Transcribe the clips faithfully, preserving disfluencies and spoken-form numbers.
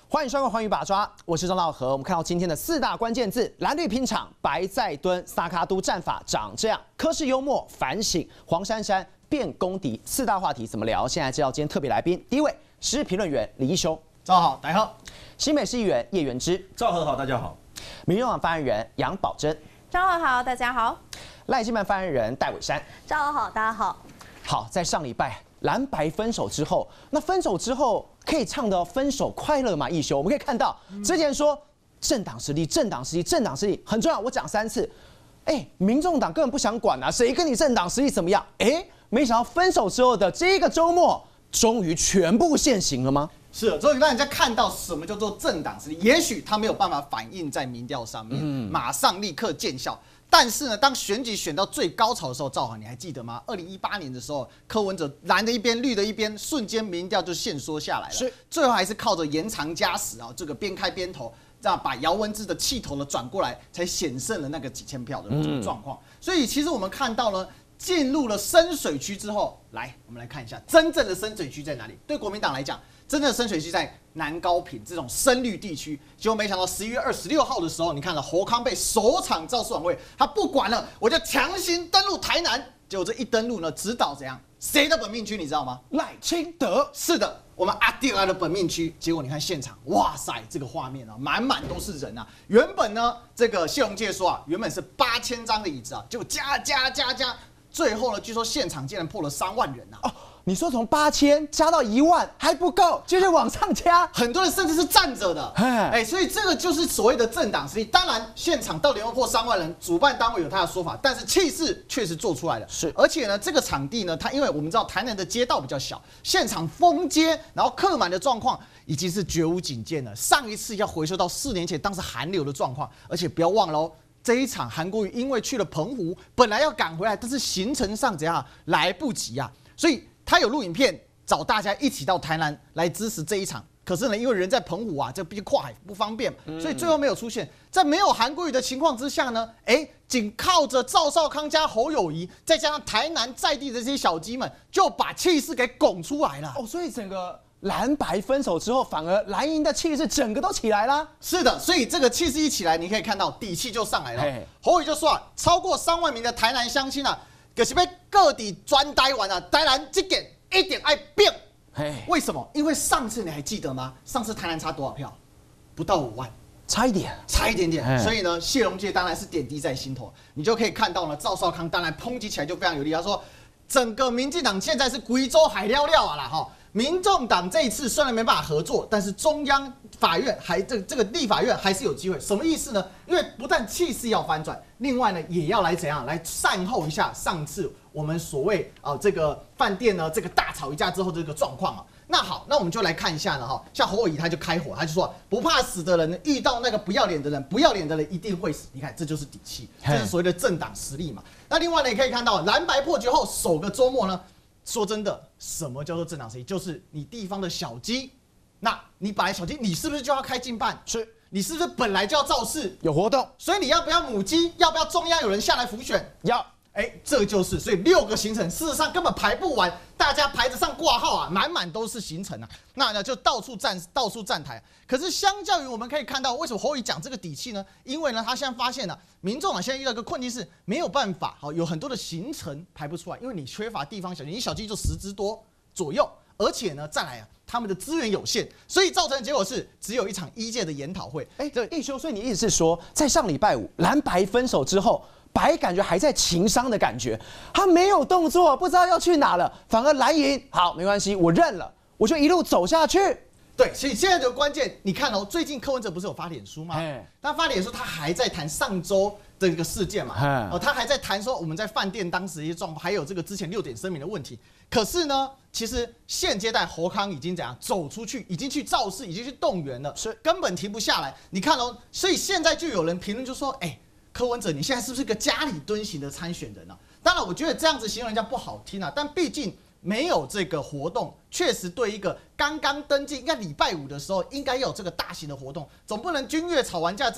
欢迎收看《寰宇把抓》，我是张道和。我们看到今天的四大关键字：蓝绿拼场、白在蹲、萨卡都战法长这样，柯氏幽默反省，黄珊珊变公敌。四大话题怎么聊？现在知道今天特别来宾，第一位时事评论员李一修， 赵好，大家好； 新北市议员叶元之， 赵和好，大家好； 民众党发言人杨宝珍， 赵和好，大家好； 赖清德发言人戴伟山， 赵和好，大家好。 好，在上礼拜蓝白分手之后，那分手之后可以唱的分手快乐吗？一休，我们可以看到之前说政党实力、政党实力、政党实力很重要，我讲三次。哎，民众党根本不想管啊，谁跟你政党实力怎么样？哎，没想到分手之后的这个周末，终于全部现形了吗？ 是，终于让人家看到什么叫做政党实力。也许他没有办法反映在民调上面，嗯、马上立刻见效。但是呢，当选举选到最高潮的时候，赵豪你还记得吗？二零一八年的时候，柯文哲蓝的一边，绿的一边，瞬间民调就限缩下来了。是，最后还是靠着延长加时啊，这个边开边投，这样把姚文智的气头呢转过来，才险胜了那个几千票的这个状况。嗯、所以其实我们看到了。进入了深水区之后，来，我们来看一下真正的深水区在哪里。对国民党来讲，真正的深水区在南高屏这种深绿地区。结果没想到十一月二十六号的时候，你看了侯康配首场造势晚会，他不管了，我就强行登陆台南。结果这一登陆呢，直捣怎样？谁的本命区你知道吗？ 赖清德。 是的，我们阿弟拉的本命区。结果你看现场，哇塞，这个画面啊，满满都是人啊。原本呢，这个谢龙介说啊，原本是八千张的椅子啊，结果加加加加。最后呢，据说现场竟然破了三万人啊！ 哦，你说从八千加到一万还不够，接着往上加， 很多人甚至是站着的，哎，所以这个就是所谓的政党实力。当然，现场到底要破三万人，主办单位有他的说法，但是气势确实做出来了。是，而且呢，这个场地呢，它因为我们知道台南的街道比较小，现场封街，然后客满的状况已经是绝无仅见了。上一次要回收到四年前当时寒流的状况，而且不要忘了哦。这一场韩国瑜因为去了澎湖，本来要赶回来，但是行程上怎样来不及啊，所以他有录影片找大家一起到台南来支持这一场。可是呢，因为人在澎湖啊，这毕竟跨海不方便，所以最后没有出现。在没有韩国瑜的情况之下呢，哎，仅靠着赵少康加侯友宜，再加上台南在地的这些小鸡们，就把气势给拱出来了。 哦，所以整个。蓝白分手之后，反而蓝营的气势整个都起来啦。 是的，所以这个气势一起来，你可以看到底气就上来了。侯友宜就说啊，超过三万名的台南乡亲啊，可是被各地专台湾啊，台南这点一点爱变。为什么？因为上次你还记得吗？上次台南差多少票？不到五万， 差一点， 差一点点。所以呢，谢龙介当然是点滴在心头。你就可以看到呢，赵少康当然抨击起来就非常有力。他说，整个民进党现在是贵州海料料啊啦哈。民众党这一次虽然没办法合作，但是中央法院还这这个立法院还是有机会。什么意思呢？因为不但气势要翻转，另外呢也要来怎样来善后一下上次我们所谓啊、呃、这个饭店呢这个大吵一架之后这个状况啊。那好，那我们就来看一下了哈。像侯友宜他就开火，他就说不怕死的人遇到那个不要脸的人，不要脸的人一定会死。你看这就是底气，这是所谓的政党实力嘛。那另外呢，你可以看到蓝白破局后首个周末呢。说真的，什么叫做政党实力？就是你地方的小鸡，那你本来小鸡，你是不是就要开进办？是，你是不是本来就要造势有活动？ 所以你要不要母鸡？要不要中央有人下来辅选？ 要。 哎，这就是，所以六个行程事实上根本排不完，大家牌子上挂号啊，满满都是行程啊，那呢就到处站到处站台。可是相较于我们可以看到，为什么侯友宜讲这个底气呢？因为呢，他现在发现了、啊、民众啊现在遇到一个困境是没有办法，好有很多的行程排不出来，因为你缺乏地方小鸡，你小鸡就十只多左右，而且呢再来啊，他们的资源有限，所以造成的结果是只有一场一届的研讨会。 哎，这一休，所以你意思是说，在上礼拜五蓝白分手之后。白感觉还在情商的感觉，他没有动作，不知道要去哪了，反而蓝营好没关系，我认了，我就一路走下去。 对，所以现在的关键，你看哦，最近柯文哲不是有发脸书吗？他发脸书，他还在谈上周的一个事件嘛，哦，他还在谈说我们在饭店当时一些状况，还有这个之前六点声明的问题。可是呢，其实现阶段侯康已经怎样走出去，已经去造势，已经去动员了，是根本停不下来。你看哦，所以现在就有人评论就说，哎。柯文哲，你现在是不是个家里蹲型的参选人呢、啊？当然，我觉得这样子形容人家不好听啊，但毕竟没有这个活动，确实对一个刚刚登记，应该礼拜五的时候应该有这个大型的活动，总不能君越吵完架之后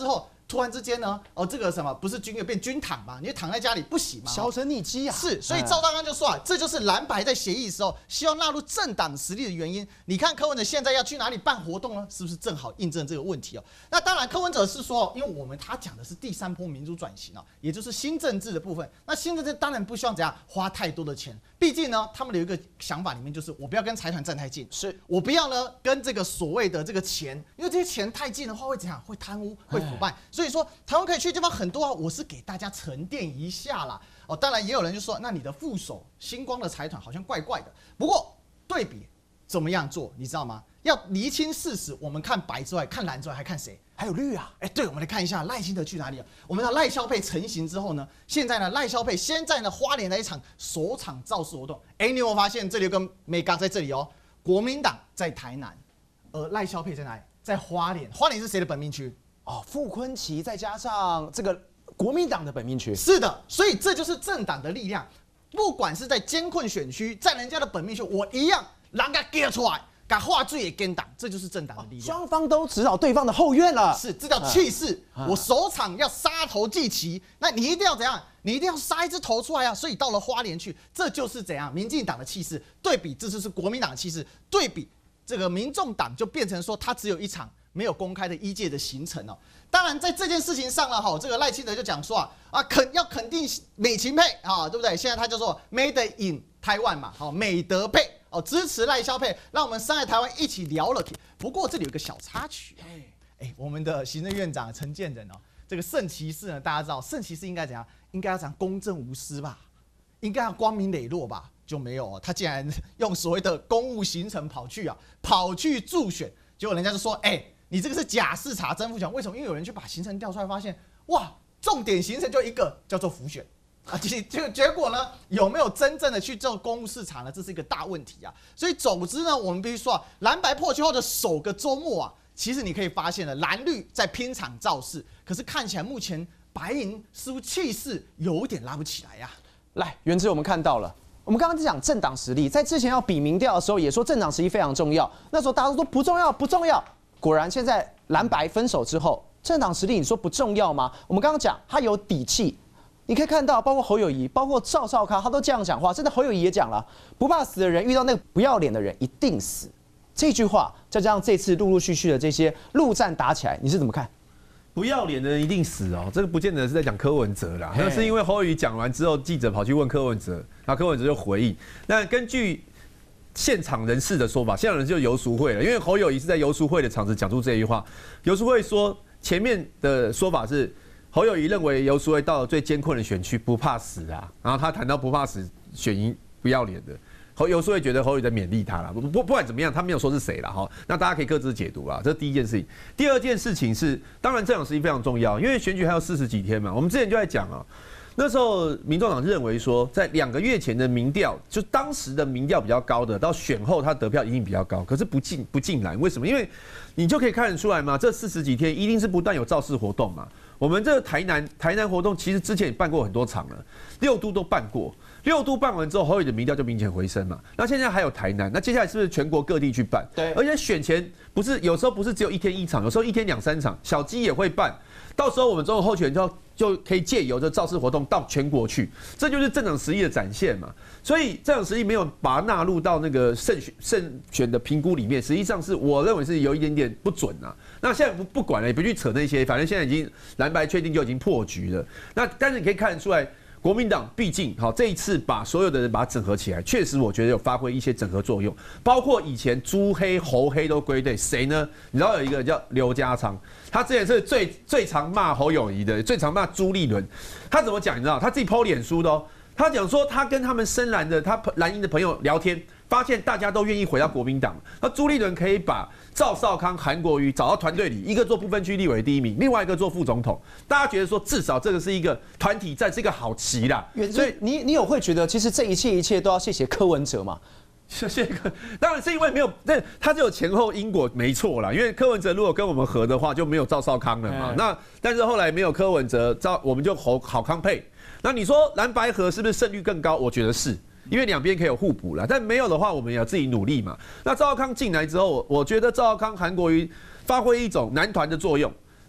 突然之间呢，哦，这个什么不是军乐变军躺嘛？你躺在家里不行嘛？ 销声匿迹啊！ 是，所以赵大刚就说啊，这就是蓝白在协议的时候希望纳入政党实力的原因。你看柯文哲现在要去哪里办活动呢？是不是正好印证这个问题哦？那当然，柯文哲是说，因为我们他讲的是第三波民主转型哦，也就是新政治的部分。那新政治当然不希望怎样花太多的钱，毕竟呢，他们有一个想法里面就是我不要跟财团站太近， 是我不要呢跟这个所谓的这个钱，因为这些钱太近的话会怎样？会贪污，会腐败。所以说台湾可以去的地方很多啊，我是给大家沉淀一下啦。哦，当然也有人就说，那你的副手星光的财团好像怪怪的。不过对比怎么样做，你知道吗？要厘清事实，我们看白之外，看蓝之外，还看谁？ 还有绿啊！ 哎，对，我们来看一下赖清德去哪里了。我们的赖萧配成型之后呢，现在呢赖萧配先在呢花莲的一场首场造势活动。哎，你有没有发现这里有个美港在这里哦？国民党在台南，而赖萧配在哪里？在花莲。花莲是谁的本命区？ 哦，傅昆萁再加上这个国民党的本命区， 是的，所以这就是政党的力量。不管是在艰困选区，在人家的本命区，我一样让他给出来，把话最也跟党，这就是政党的力量。 双方都指导对方的后院了， 是，这叫气势。我首场要杀头祭旗，那你一定要怎样？你一定要杀一只头出来啊！所以到了花莲去，这就是怎样？民进党的气势对比，这就是国民党的气势对比，这个民众党就变成说，他只有一场。没有公开的一届的行程哦，当然在这件事情上了哈，这个赖清德就讲说啊啊肯要肯定美琴配啊，对不对？现在他就说 Made in 台湾嘛，好美德配哦，支持赖萧配，让我们上海台湾一起聊了。不过这里有个小插曲，哎，我们的行政院长陈建仁哦，这个圣骑士呢，大家知道圣骑士应该怎样？应该要讲公正无私吧，应该要光明磊落吧，就没有哦，他竟然用所谓的公务行程跑去啊，跑去助选，结果人家就说，哎。你这个是假视察真复选，为什么？因为有人去把行程调出来，发现哇，重点行程就一个叫做辅选啊，结结结果呢，有没有真正的去做公务视察呢？这是一个大问题啊。所以总之呢，我们必须说啊，蓝白破局后的首个周末啊，其实你可以发现了，蓝绿在拼场造势，可是看起来目前白银似乎气势有点拉不起来呀、啊。 来，元之我们看到了。我们刚刚在讲政党实力，在之前要比民调的时候，也说政党实力非常重要。那时候大家都说不重要，不重要。果然，现在蓝白分手之后，政党实力你说不重要吗？我们刚刚讲他有底气，你可以看到，包括侯友宜，包括赵少康，他都这样讲话。甚至侯友宜也讲了，不怕死的人遇到那个不要脸的人一定死。这句话，再加上这次陆陆续续的这些陆战打起来，你是怎么看？ 不要脸的人一定死哦，这个不见得是在讲柯文哲啦，那是因为侯友宜讲完之后，记者跑去问柯文哲，然后柯文哲就回应。那根据现场人士的说法，现场人士就游淑慧了，因为侯友宜是在游淑慧的场子讲出这句话。游淑慧说，前面的说法是侯友宜认为游淑慧到了最艰困的选区不怕死啊，然后他谈到不怕死选赢不要脸的。侯游淑慧觉得侯友宜在勉励他了，不不不管怎么样，他没有说是谁了哈，那大家可以各自解读啦，这是第一件事情。第二件事情是，当然政党实力非常重要，因为选举还有四十几天嘛，我们之前就在讲啊。那时候，民众党认为说，在两个月前的民调，就当时的民调比较高的，到选后他得票一定比较高，可是不进不进来，为什么？因为你就可以看得出来嘛，这四十几天一定是不断有造势活动嘛。我们这个台南台南活动其实之前也办过很多场了，六都都办过，六都办完之后，侯友宜的民调就明显回升嘛。那现在还有台南，那接下来是不是全国各地去办？ 对， 而且选前不是有时候不是只有一天一场，有时候一天两三场，小鸡也会办。到时候我们中国候选人就就可以借由这造势活动到全国去，这就是政党实力的展现嘛。所以政党实力没有把它纳入到那个胜选胜选的评估里面，实际上是我认为是有一点点不准啊。那现在不不管了，也不去扯那些，反正现在已经蓝白确定就已经破局了。那但是你可以看得出来。国民党毕竟好，这一次把所有的人把它整合起来，确实我觉得有发挥一些整合作用，包括以前朱黑、侯黑都归队，谁呢？你知道有一个叫刘家昌，他之前是最最常骂侯友宜的，最常骂朱立伦，他怎么讲？你知道他自己 po 脸书的哦，他讲说他跟他们深蓝的他蓝营的朋友聊天。发现大家都愿意回到国民党，那朱立伦可以把赵少康、韩国瑜找到团队里，一个做不分区立委第一名，另外一个做副总统。大家觉得说，至少这个是一个团体战，是一个好棋啦。 所以你你有会觉得，其实这一切一切都要谢谢柯文哲吗？ 谢谢柯，当然是因为没有，但他就有前后因果，没错啦。因为柯文哲如果跟我们合的话，就没有赵少康了嘛。那但是后来没有柯文哲，赵我们就侯好康配。那你说蓝白合是不是胜率更高？我觉得是。因为两边可以有互补了，但没有的话，我们也要自己努力嘛。那赵少康进来之后，我觉得赵少康、韩国瑜发挥一种男团的作用，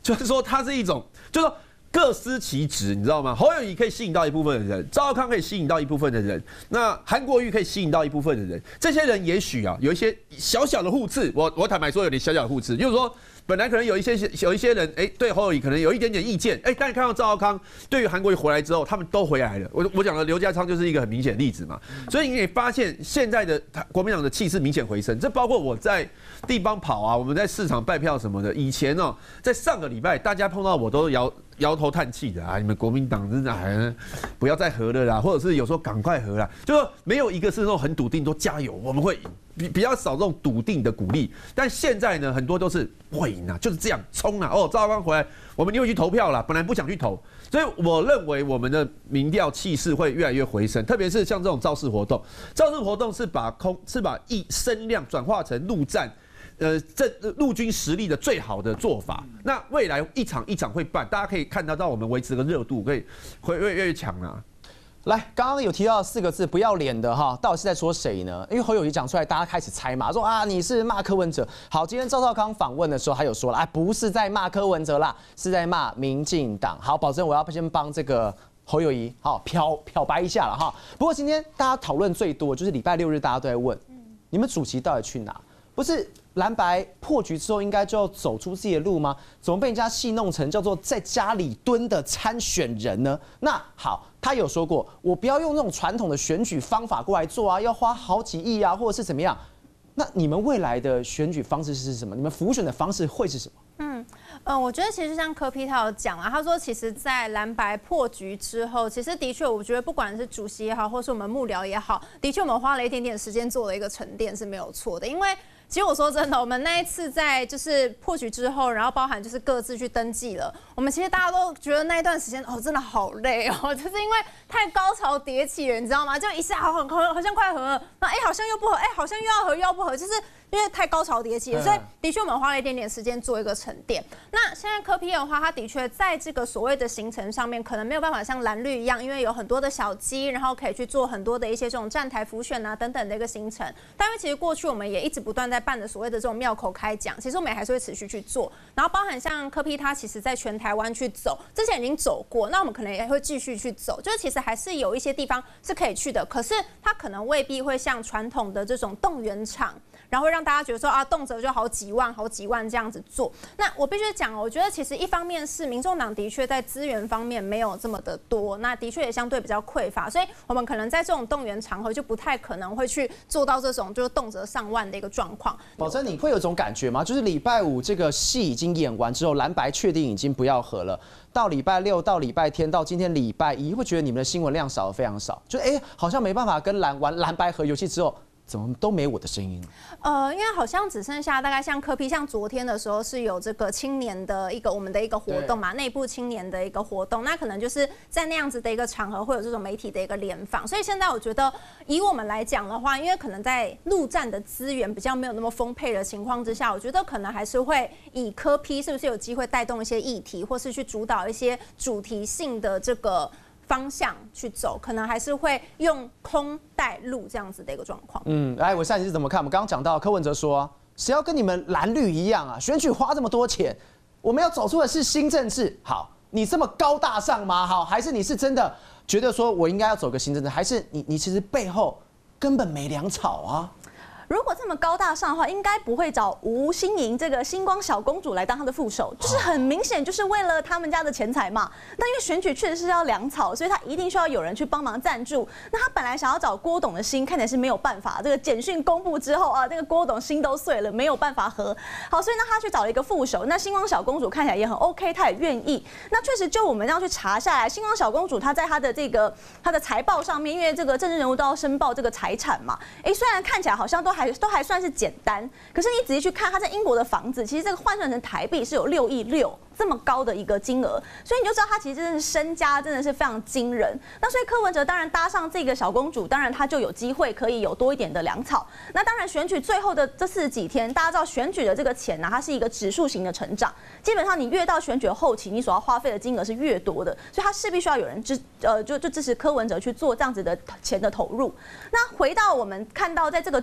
就是说它是一种，就是说。各司其职，你知道吗？侯友宜可以吸引到一部分的人，赵少康可以吸引到一部分的人，那韩国瑜可以吸引到一部分的人。这些人也许啊有一些小小的互斥，我我坦白说有点小小的互斥，就是说本来可能有一些有一些人哎、欸、对侯友宜可能有一点点意见，哎、欸，但是看到赵少康对于韩国瑜回来之后，他们都回来了。我我讲的刘家昌就是一个很明显的例子嘛。所以你也发现现在的国民党的气势明显回升，这包括我在地方跑啊，我们在市场拜票什么的。以前哦、喔，在上个礼拜大家碰到我都摇。摇头叹气的啊！你们国民党真的哎，不要再合了啦，或者是有时候赶快合啦，就说没有一个是那种很笃定，说加油，我们会赢，比比较少这种笃定的鼓励。但现在呢，很多都是会赢啊，就是这样冲啊！哦，赵少康回来，我们又去投票了，本来不想去投，所以我认为我们的民调气势会越来越回升，特别是像这种造势活动，造势活动是把空是把意声量转化成陆战。呃，这陆军实力的最好的做法，那未来一场一场会办，大家可以看得到我们维持个热度，可以会越越越强啊。 来，刚刚有提到四个字，不要脸的哈，到底是在说谁呢？因为侯友宜讲出来，大家开始猜嘛，说啊你是骂柯文哲。好，今天赵少康访问的时候，他有说了，哎，不是在骂柯文哲啦，是在骂民进党。好，保证我要先帮这个侯友宜好漂漂白一下了哈。不过今天大家讨论最多就是礼拜六日，大家都在问，你们主席到底去哪？不是蓝白破局之后，应该就要走出自己的路吗？怎么被人家戏弄成叫做在家里蹲的参选人呢？那好，他有说过，我不要用那种传统的选举方法过来做啊，要花好几亿啊，或者是怎么样？那你们未来的选举方式是什么？你们辅选的方式会是什么？嗯， 呃，我觉得其实像柯 P 他有讲啊，他说其实，在蓝白破局之后，其实的确，我觉得不管是主席也好，或是我们幕僚也好，的确我们花了一点点时间做了一个沉淀是没有错的，因为。其实我说真的，我们那一次在就是破局之后，然后包含就是各自去登记了，我们其实大家都觉得那一段时间哦，真的好累哦，就是因为太高潮迭起了，你知道吗？就一下好很好好像快合了，那哎好像又不合，哎好像又要合又要不合，就是因为太高潮迭起了，所以的确我们花了一点点时间做一个沉淀。那现在柯 P 的话，他的确在这个所谓的行程上面，可能没有办法像蓝绿一样，因为有很多的小鸡，然后可以去做很多的一些这种站台辅选啊等等的一个行程。但因为其实过去我们也一直不断在办的所谓的这种庙口开讲，其实我们也还是会持续去做。然后包含像柯 P 他其实在全台湾去走，之前已经走过，那我们可能也会继续去走。就是其实还是有一些地方是可以去的，可是它可能未必会像传统的这种动员场。然后会让大家觉得说啊，动辄就好几万、好几万这样子做。那我必须讲，我觉得其实一方面是民众党的确在资源方面没有这么的多，那的确也相对比较匮乏，所以我们可能在这种动员场合就不太可能会去做到这种就是动辄上万的一个状况。 宝珍，你会有一种感觉吗？就是礼拜五这个戏已经演完之后，蓝白确定已经不要合了。到礼拜六、到礼拜天、到今天礼拜一，会觉得你们的新闻量少得非常少，就哎、欸，好像没办法跟蓝玩蓝白合游戏之后。怎么都没我的声音？ 呃，因为好像只剩下大概像柯 P， 像昨天的时候是有这个青年的一个我们的一个活动嘛，内部青年的一个活动，那可能就是在那样子的一个场合会有这种媒体的一个联访，所以现在我觉得以我们来讲的话，因为可能在陆战的资源比较没有那么丰沛的情况之下，我觉得可能还是会以柯 P 是不是有机会带动一些议题，或是去主导一些主题性的这个。方向去走，可能还是会用空带路这样子的一个状况。 嗯，来，我下集是怎么看？我们刚刚讲到柯文哲说，谁要跟你们蓝绿一样啊？选举花这么多钱，我们要走出的是新政治。好，你这么高大上吗？好，还是你是真的觉得说我应该要走个新政治？还是你你其实背后根本没粮草啊？ 如果这么高大上的话，应该不会找吴欣盈这个星光小公主来当她的副手，就是很明显就是为了他们家的钱财嘛。但因为选举确实是要粮草，所以他一定需要有人去帮忙赞助。那他本来想要找郭董的心，看起来是没有办法。这个简讯公布之后啊，那个郭董心都碎了，没有办法合。好，所以呢，他去找了一个副手。那星光小公主看起来也很 OK， 她也愿意。那确实，就我们这样去查下来，星光小公主她在她的这个她的财报上面，因为这个政治人物都要申报这个财产嘛。哎，虽然看起来好像都还都还算是简单，可是你仔细去看，他在英国的房子，其实这个换算成台币是有六亿六这么高的一个金额，所以你就知道他其实真的是身家真的是非常惊人。那所以柯文哲当然搭上这个小公主，当然他就有机会可以有多一点的粮草。那当然选举最后的这四十几天，大家知道选举的这个钱呢、啊，它是一个指数型的成长，基本上你越到选举后期，你所要花费的金额是越多的，所以他势必需要有人支呃就就支持柯文哲去做这样子的钱的投入。那回到我们看到在这个周末。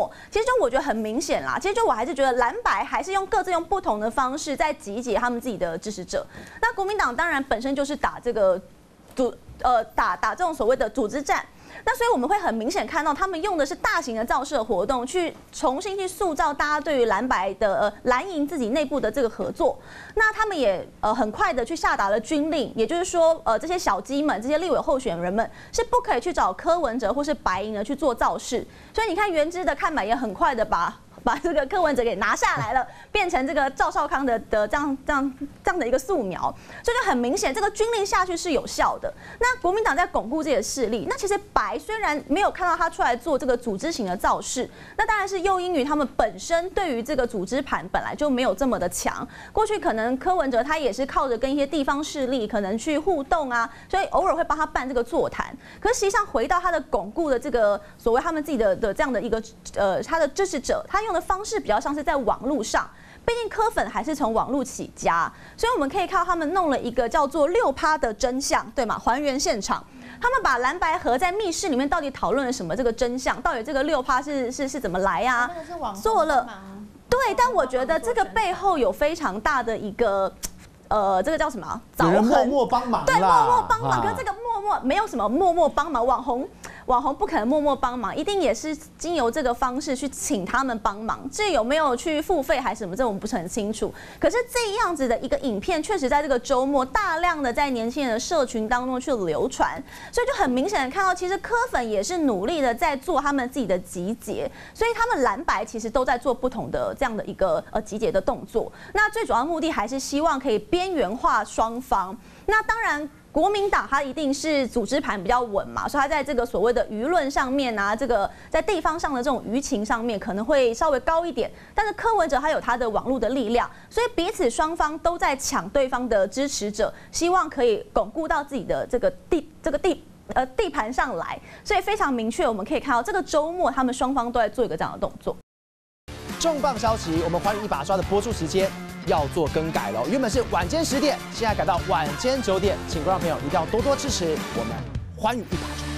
末，其实就我觉得很明显啦。其实就我还是觉得蓝白还是用各自用不同的方式在集结他们自己的支持者。那国民党当然本身就是打这个组呃打打这种所谓的组织战。那所以我们会很明显看到，他们用的是大型的造势活动，去重新去塑造大家对于蓝白的呃蓝营自己内部的这个合作。那他们也呃很快的去下达了军令，也就是说，呃这些小鸡们、这些立委候选人们是不可以去找柯文哲或是白营的去做造势。所以你看，原知的看板也很快的把。把这个柯文哲给拿下来了，变成这个赵少康的的这样这样这样的一个素描，所以就很明显，这个军令下去是有效的。那国民党在巩固这些势力，那其实白虽然没有看到他出来做这个组织型的造势，那当然是又因于他们本身对于这个组织盘本来就没有这么的强。过去可能柯文哲他也是靠着跟一些地方势力可能去互动啊，所以偶尔会帮他办这个座谈。可是实际上回到他的巩固的这个所谓他们自己的的这样的一个呃他的支持者，他用的方式比较像是在网络上，毕竟柯粉还是从网络起家，所以我们可以看到他们弄了一个叫做六趴的真相，对吗？还原现场，他们把蓝白合在密室里面到底讨论了什么？这个真相，到底这个六趴是是是怎么来啊？做了，对，但我觉得这个背后有非常大的一个。呃，这个叫什么？ 有人默默帮忙啦， 对，默默帮忙。可是这个默默没有什么默默帮忙，网红网红不可能默默帮忙，一定也是经由这个方式去请他们帮忙。至于有没有去付费还是什么，这我们不是很清楚。可是这样子的一个影片，确实在这个周末大量的在年轻人的社群当中去流传，所以就很明显的看到，其实柯粉也是努力的在做他们自己的集结，所以他们蓝白其实都在做不同的这样的一个呃集结的动作。那最主要的目的还是希望可以边缘化双方。那当然，国民党它一定是组织盘比较稳嘛，所以它在这个所谓的舆论上面啊，这个在地方上的这种舆情上面可能会稍微高一点。但是柯文哲他有他的网络的力量，所以彼此双方都在抢对方的支持者，希望可以巩固到自己的这个地这个地呃地盘上来。所以非常明确，我们可以看到这个周末他们双方都在做一个这样的动作。 重磅消息，我们寰宇一把抓的播出时间要做更改了，原本是晚间十点，现在改到晚间九点，请观众朋友一定要多多支持我们寰宇一把抓。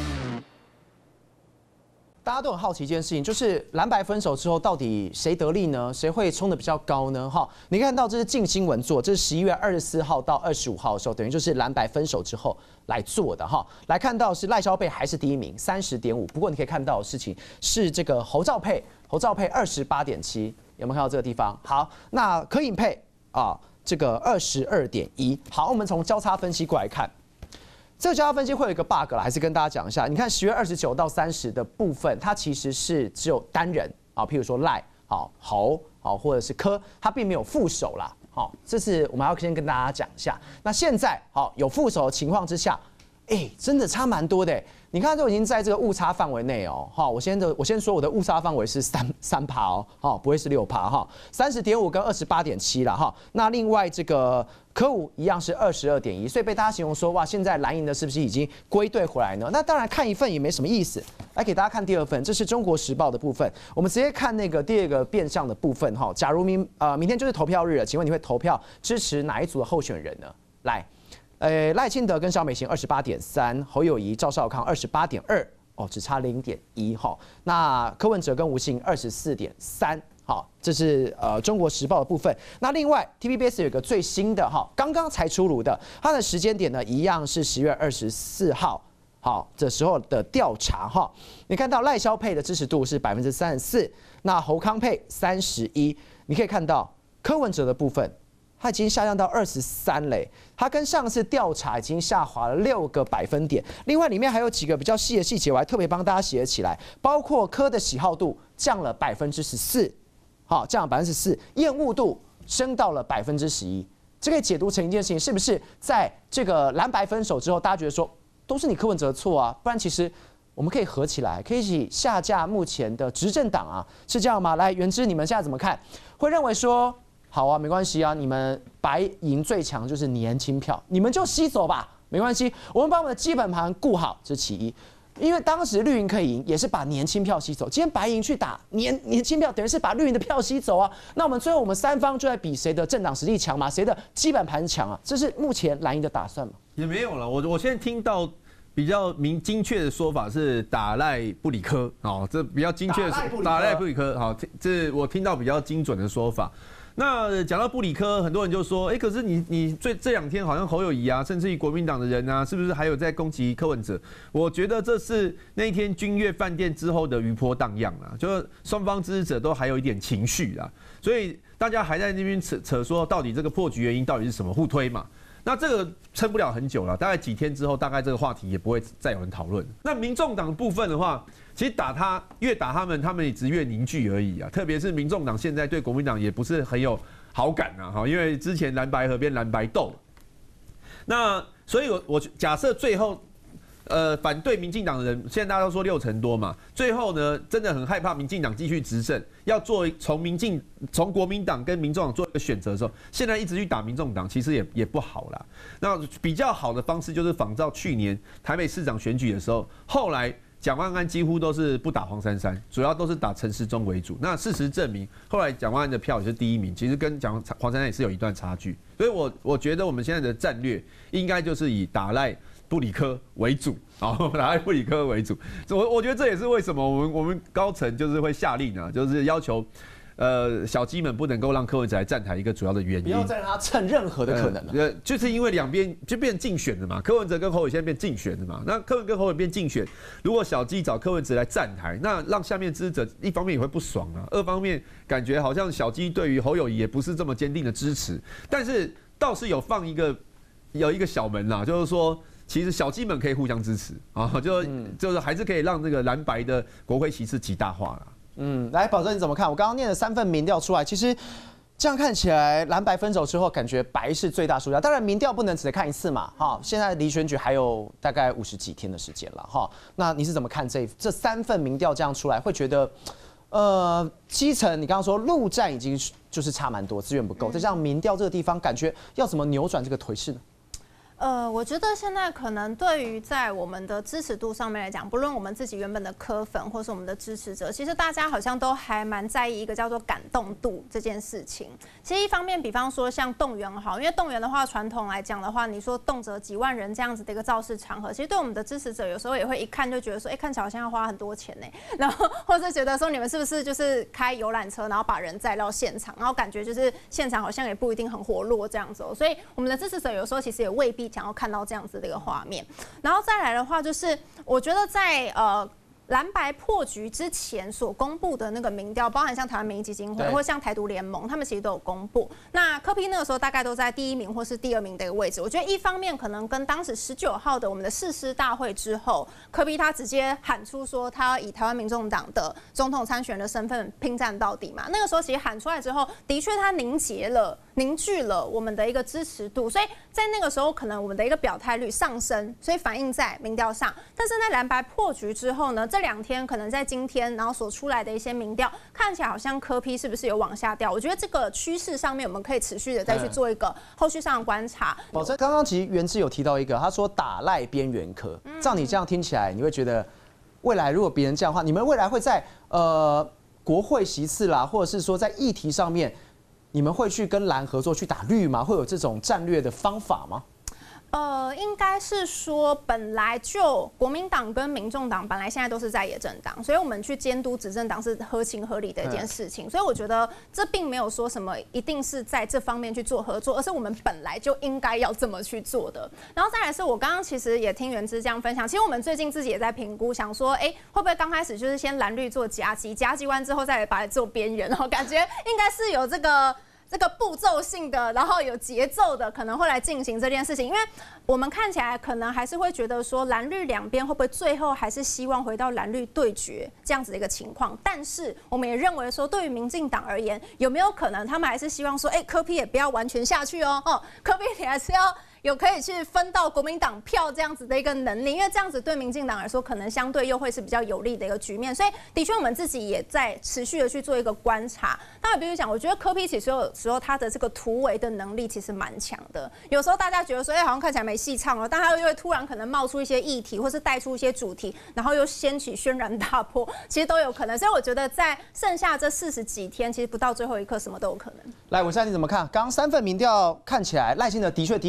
大家都很好奇一件事情，就是蓝白分手之后，到底谁得利呢？谁会冲得比较高呢？哈，你看到这是镜新闻做，这是十一月二十四号到二十五号的时候，等于就是蓝白分手之后来做的哈。来看到是赖萧配还是第一名，三十点五。不过你可以看到的事情是这个侯兆配，侯兆配二十八点七，有没有看到这个地方？好，那柯颖配啊，这个二十二点一。好，我们从交叉分析过来看。这个交叉分析会有一个 bug 啦，还是跟大家讲一下。你看十月二十九到三十的部分，它其实是只有单人啊，譬如说赖、好侯、好或者是柯，它并没有副手啦。好，这是我们要先跟大家讲一下。那现在好有副手的情况之下，哎，真的差蛮多的。你看都已经在这个误差范围内哦。好，我先的我先说我的误差范围是三三趴哦，好，不会是六趴哈，三十点五跟二十八点七啦哈。那另外这个柯五一样是二十二点一，所以被大家形容说哇，现在蓝营的是不是已经归队回来呢？那当然看一份也没什么意思，来给大家看第二份，这是中国时报的部分。我们直接看那个第二个变相的部分哈。假如明呃明天就是投票日了，请问你会投票支持哪一组的候选人呢？来。呃，赖清德跟萧美琴二十八点三，侯友宜、赵少康二十八点二，哦，只差零点一哈。那柯文哲跟吴欣二十四点三，好，这是呃中国时报的部分。那另外 T V B S 有一个最新的哈，刚刚才出炉的，它的时间点呢一样是十月二十四号，好，这时候的调查哈。你看到赖萧配的支持度是百分之三十四，那侯康配三十一，你可以看到柯文哲的部分。它已经下降到二十三嘞，它跟上次调查已经下滑了六个百分点。另外里面还有几个比较细的细节，我还特别帮大家写了起来，包括柯的喜好度降了百分之十四，好，降了百分之十四，厌恶度升到了百分之十一。这个解读成一件事情，是不是在这个蓝白分手之后，大家觉得说都是你柯文哲的错啊？不然其实我们可以合起来，可以一起下架目前的执政党啊，是这样吗？来，元之你们现在怎么看？会认为说？好啊，没关系啊，你们白银最强就是年轻票，你们就吸走吧，没关系，我们把我们的基本盘顾好，这是其一。因为当时绿营可以赢，也是把年轻票吸走，今天白银去打年年轻票，等于是把绿营的票吸走啊。那我们最后我们三方就在比谁的政党实力强嘛，谁的基本盘强啊，这是目前蓝营的打算嘛？ 也没有了，我我现在听到。 比较明精确的说法是打赖不理科哦，这比较精确的打赖不理科，好，这我听到比较精准的说法。那讲到不理科，很多人就说，哎、欸，可是你你最这两天好像侯友宜啊，甚至于国民党的人啊，是不是还有在攻击柯文哲？我觉得这是那一天君悦饭店之后的余波荡漾啦，就是双方支持者都还有一点情绪啦，所以大家还在那边扯扯说，到底这个破局原因到底是什么？互推嘛。那这个撑不了很久了，大概几天之后，大概这个话题也不会再有人讨论。那民众党部分的话，其实打他越打他们，他们也只越凝聚而已啊。特别是民众党现在对国民党也不是很有好感啊，哈，因为之前蓝白合变蓝白斗。那所以我，我假设最后。呃，反对民进党的人，现在大家都说六成多嘛。最后呢，真的很害怕民进党继续执政，要做从民进从国民党跟民众党做一个选择的时候，现在一直去打民众党，其实也也不好啦。那比较好的方式就是仿照去年台北市长选举的时候，后来蒋万安几乎都是不打黄珊珊，主要都是打陈时中为主。那事实证明，后来蒋万安的票也是第一名，其实跟蒋黄珊珊也是有一段差距。所以我我觉得我们现在的战略应该就是以打赖不理科为主，好，打赖不理科为主。我我觉得这也是为什么我们我们高层就是会下令啊，就是要求。呃，小鸡们不能够让柯文哲来站台，一个主要的原因， 不要再让他蹭任何的可能了。 呃，就是因为两边就变竞选了嘛，柯文哲跟侯友现在变竞选了嘛。那柯文跟侯友变竞选，如果小鸡找柯文哲来站台，那让下面支持者一方面也会不爽啊，二方面感觉好像小鸡对于侯友宜也不是这么坚定的支持。但是倒是有放一个有一个小门啦，就是说。其实小鸡们可以互相支持啊，就就是还是可以让这个蓝白的国会席次极大化啦。 嗯，来，宝珍你怎么看？我刚刚念了三份民调出来，其实这样看起来，蓝白分手之后，感觉白是最大输家。当然，民调不能只看一次嘛，哈。现在离选举还有大概五十几天的时间了，哈。那你是怎么看这这三份民调这样出来，会觉得，呃，基层你刚刚说陆战已经就是差蛮多，资源不够，再加上民调这个地方，感觉要怎么扭转这个颓势呢？ 呃，我觉得现在可能对于在我们的支持度上面来讲，不论我们自己原本的柯粉，或是我们的支持者，其实大家好像都还蛮在意一个叫做感动度这件事情。其实一方面，比方说像动员好，因为动员的话，传统来讲的话，你说动辄几万人这样子的一个造势场合，其实对我们的支持者有时候也会一看就觉得说，哎、欸，看起来好像要花很多钱呢、欸，然后或者觉得说你们是不是就是开游览车，然后把人载到现场，然后感觉就是现场好像也不一定很活络这样子哦、喔。所以我们的支持者有时候其实也未必想要看到这样子的一个画面，然后再来的话，就是我觉得在呃蓝白破局之前所公布的那个民调，包含像台湾民意基金会或像台独联盟，他们其实都有公布。那柯 P 那个时候大概都在第一名或是第二名的一个位置。我觉得一方面可能跟当时十九号的我们的誓师大会之后，柯 P 他直接喊出说他要以台湾民众党的总统参选人的身份拼战到底嘛。那个时候其实喊出来之后，的确他凝结了。凝聚了我们的一个支持度，所以在那个时候可能我们的一个表态率上升，所以反映在民调上。但是在蓝白破局之后呢，这两天可能在今天，然后所出来的一些民调看起来好像柯 P 是不是有往下掉？我觉得这个趋势上面我们可以持续的再去做一个后续上的观察。 宝珍刚刚其实元智有提到一个，他说打赖边缘科，照你这样听起来，你会觉得未来如果别人这样的话，你们未来会在呃国会席次啦，或者是说在议题上面。你们会去跟蓝合作去打绿吗？会有这种战略的方法吗？ 呃，应该是说，本来就国民党跟民众党本来现在都是在野政党，所以我们去监督执政党是合情合理的一件事情。所以我觉得这并没有说什么一定是在这方面去做合作，而是我们本来就应该要这么去做的。然后再来是我刚刚其实也听元智这样分享，其实我们最近自己也在评估，想说，哎、欸，会不会刚开始就是先蓝绿做夹击，夹击完之后再把它做边缘，然后感觉应该是有这个。这个步骤性的，然后有节奏的，可能会来进行这件事情，因为我们看起来可能还是会觉得说，蓝绿两边会不会最后还是希望回到蓝绿对决这样子的一个情况？但是我们也认为说，对于民进党而言，有没有可能他们还是希望说，哎、欸，柯 P 也不要完全下去哦，哦，柯 P 你还是要。有可以去分到国民党票这样子的一个能力，因为这样子对民进党来说，可能相对又会是比较有利的一个局面。所以，的确我们自己也在持续的去做一个观察。当然，比如讲，我觉得柯 P 其实有时候他的这个突围的能力其实蛮强的。有时候大家觉得说，哎、欸，好像看起来没戏唱了，但他又会突然可能冒出一些议题，或是带出一些主题，然后又掀起轩然大波，其实都有可能。所以我觉得在剩下这四十几天，其实不到最后一刻，什么都有可能。 来，文山你怎么看？刚刚三份民调看起来，赖清德的确第一个。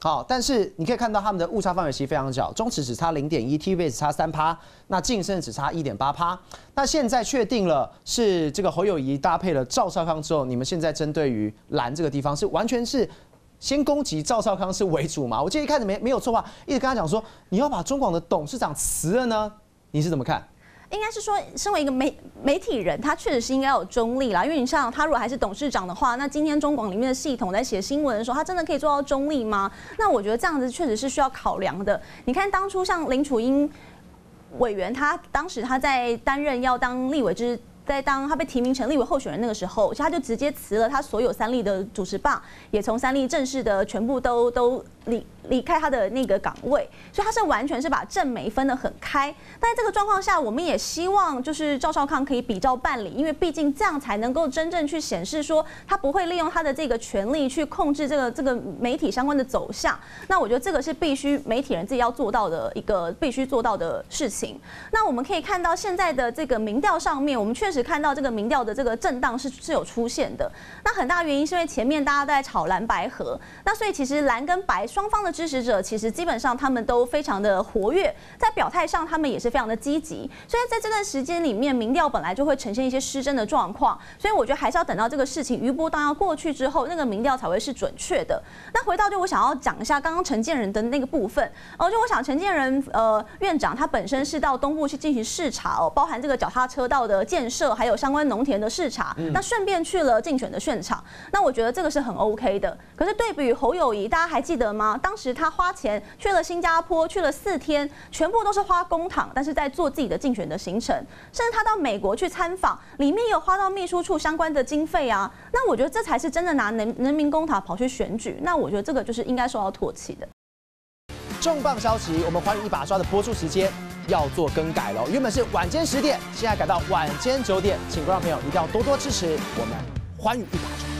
好，但是你可以看到他们的误差范围其实非常小，中持只差零点一 ，T V B 只差三趴，那晋升只差一点八趴。那现在确定了是这个侯友宜搭配了赵少康之后，你们现在针对于蓝这个地方是完全是先攻击赵少康是为主嘛？我记得一开始没没有错吧，一直跟他讲说你要把中广的董事长辞了呢，你是怎么看？ 应该是说，身为一个媒媒体人，他确实是应该有中立啦。因为你像他如果还是董事长的话，那今天中广里面的系统在写新闻的时候，他真的可以做到中立吗？那我觉得这样子确实是需要考量的。你看当初像林楚英委员，他当时他在担任要当立委之。在当他被提名成立为候选人那个时候，他就直接辞了他所有三立的主持棒，也从三立正式的全部都都离离开他的那个岗位，所以他是完全是把正媒分得很开。但在这个状况下，我们也希望就是赵少康可以比照办理，因为毕竟这样才能够真正去显示说他不会利用他的这个权力去控制这个这个媒体相关的走向。那我觉得这个是必须媒体人自己要做到的一个必须做到的事情。那我们可以看到现在的这个民调上面，我们确实看到这个民调的这个震荡是是有出现的。那很大原因是因为前面大家都在炒蓝白合，那所以其实蓝跟白双方的支持者其实基本上他们都非常的活跃，在表态上他们也是非常的积极。所以在这段时间里面，民调本来就会呈现一些失真的状况，所以我觉得还是要等到这个事情余波荡漾过去之后，那个民调才会是准确的。那回到就我想要讲一下刚刚陈建仁的那个部分，哦，就我想陈建仁呃院长他本身是到东部去进行视察哦，包含这个脚踏车道的建设，还有相关农田的视察，那顺便去了竞选的现场，那我觉得这个是很 OK 的。可是对比于侯友宜，大家还记得吗？当时他花钱去了新加坡，去了四天，全部都是花公帑，但是在做自己的竞选的行程，甚至他到美国去参访，里面有花到秘书处相关的经费啊。那我觉得这才是真的拿人人民公帑跑去选举，那我觉得这个就是应该受到唾弃的。 重磅消息，我们寰宇一把抓的播出时间要做更改了，原本是晚间十点，现在改到晚间九点，请观众朋友一定要多多支持我们寰宇一把抓。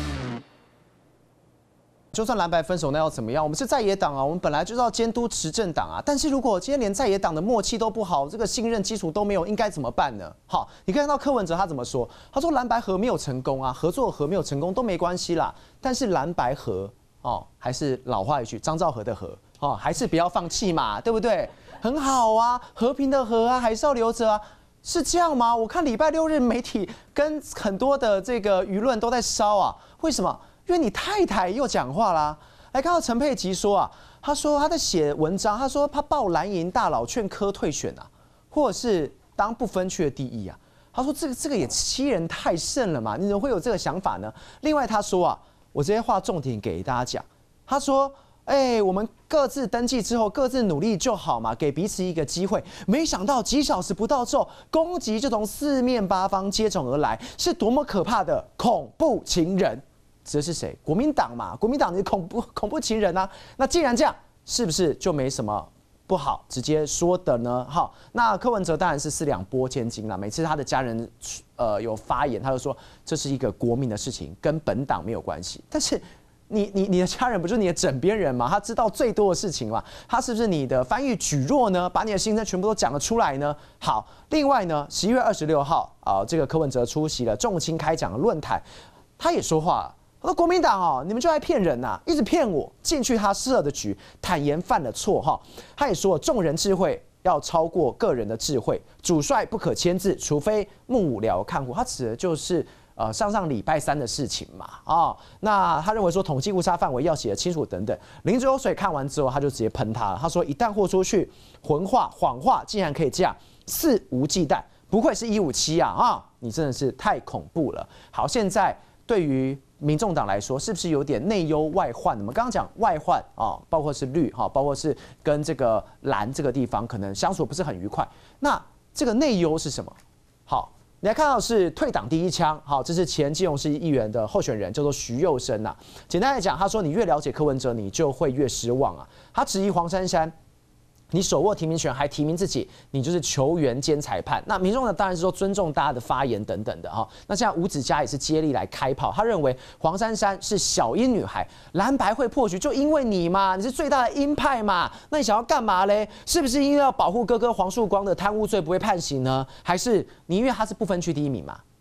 就算蓝白分手，那要怎么样？我们是在野党啊，我们本来就是要监督执政党啊。但是如果今天连在野党的默契都不好，这个信任基础都没有，应该怎么办呢？好，你可以看到柯文哲他怎么说？他说蓝白合没有成功啊，合作合没有成功都没关系啦。但是蓝白合哦，还是老话一句，张兆和的和。哦，还是不要放弃嘛，对不对？很好啊，和平的和啊，还是要留着啊，是这样吗？我看礼拜六日媒体跟很多的这个舆论都在烧啊，为什么？因为你太太又讲话啦。来看到陈佩琪说啊，他说他在写文章，他说他抱蓝营大佬劝柯退选啊，或者是当不分区的第一啊。他说这个这个也欺人太甚了嘛，你怎么会有这个想法呢？另外他说啊，我这些话重点给大家讲，他说。哎，我们各自登记之后，各自努力就好嘛，给彼此一个机会。没想到几小时不到之后，攻击就从四面八方接踵而来，是多么可怕的恐怖情人！指的是谁？国民党嘛，国民党是恐怖恐怖情人啊。那既然这样，是不是就没什么不好直接说的呢？好，那柯文哲当然是四两拨千斤啦。每次他的家人呃有发言，他就说这是一个国民的事情，跟本党没有关系。但是。你你你的家人不就是你的枕边人吗？他知道最多的事情嘛？他是不是你的翻译举弱呢？把你的心声全部都讲了出来呢？好，另外呢，十一月二十六号啊、呃，这个柯文哲出席了重青开讲的论坛，他也说话了。他说国民党哦，你们就爱骗人呐、啊，一直骗我进去他设的局，坦言犯了错哈。他也说众人智慧要超过个人的智慧，主帅不可签字，除非幕僚看护。他指的就是。呃，上上礼拜三的事情嘛，啊、哦，那他认为说统计误差范围要写得清楚等等。林志友水看完之后，他就直接喷他了。他说，一旦豁出去，混话、谎话竟然可以这样肆无忌惮，不愧是一五七啊啊！你真的是太恐怖了。好，现在对于民众党来说，是不是有点内忧外患？我们刚刚讲外患啊，包括是绿哈，包括是跟这个蓝这个地方可能相处不是很愉快。那这个内忧是什么？好。你来看到是退党第一枪，好，这是前基隆市议员的候选人，叫做徐佑生呐。简单来讲，他说你越了解柯文哲，你就会越失望啊。他质疑黄珊珊，你手握提名权还提名自己，你就是球员兼裁判。那民众呢，当然是说尊重大家的发言等等的哈。那现在吴子嘉也是接力来开炮，他认为黄珊珊是小鹰女孩，蓝白会破局就因为你嘛，你是最大的鹰派嘛，那你想要干嘛嘞？是不是因为要保护哥哥黄树光的贪污罪不会判刑呢？还是你因为他是不分区第一名嘛？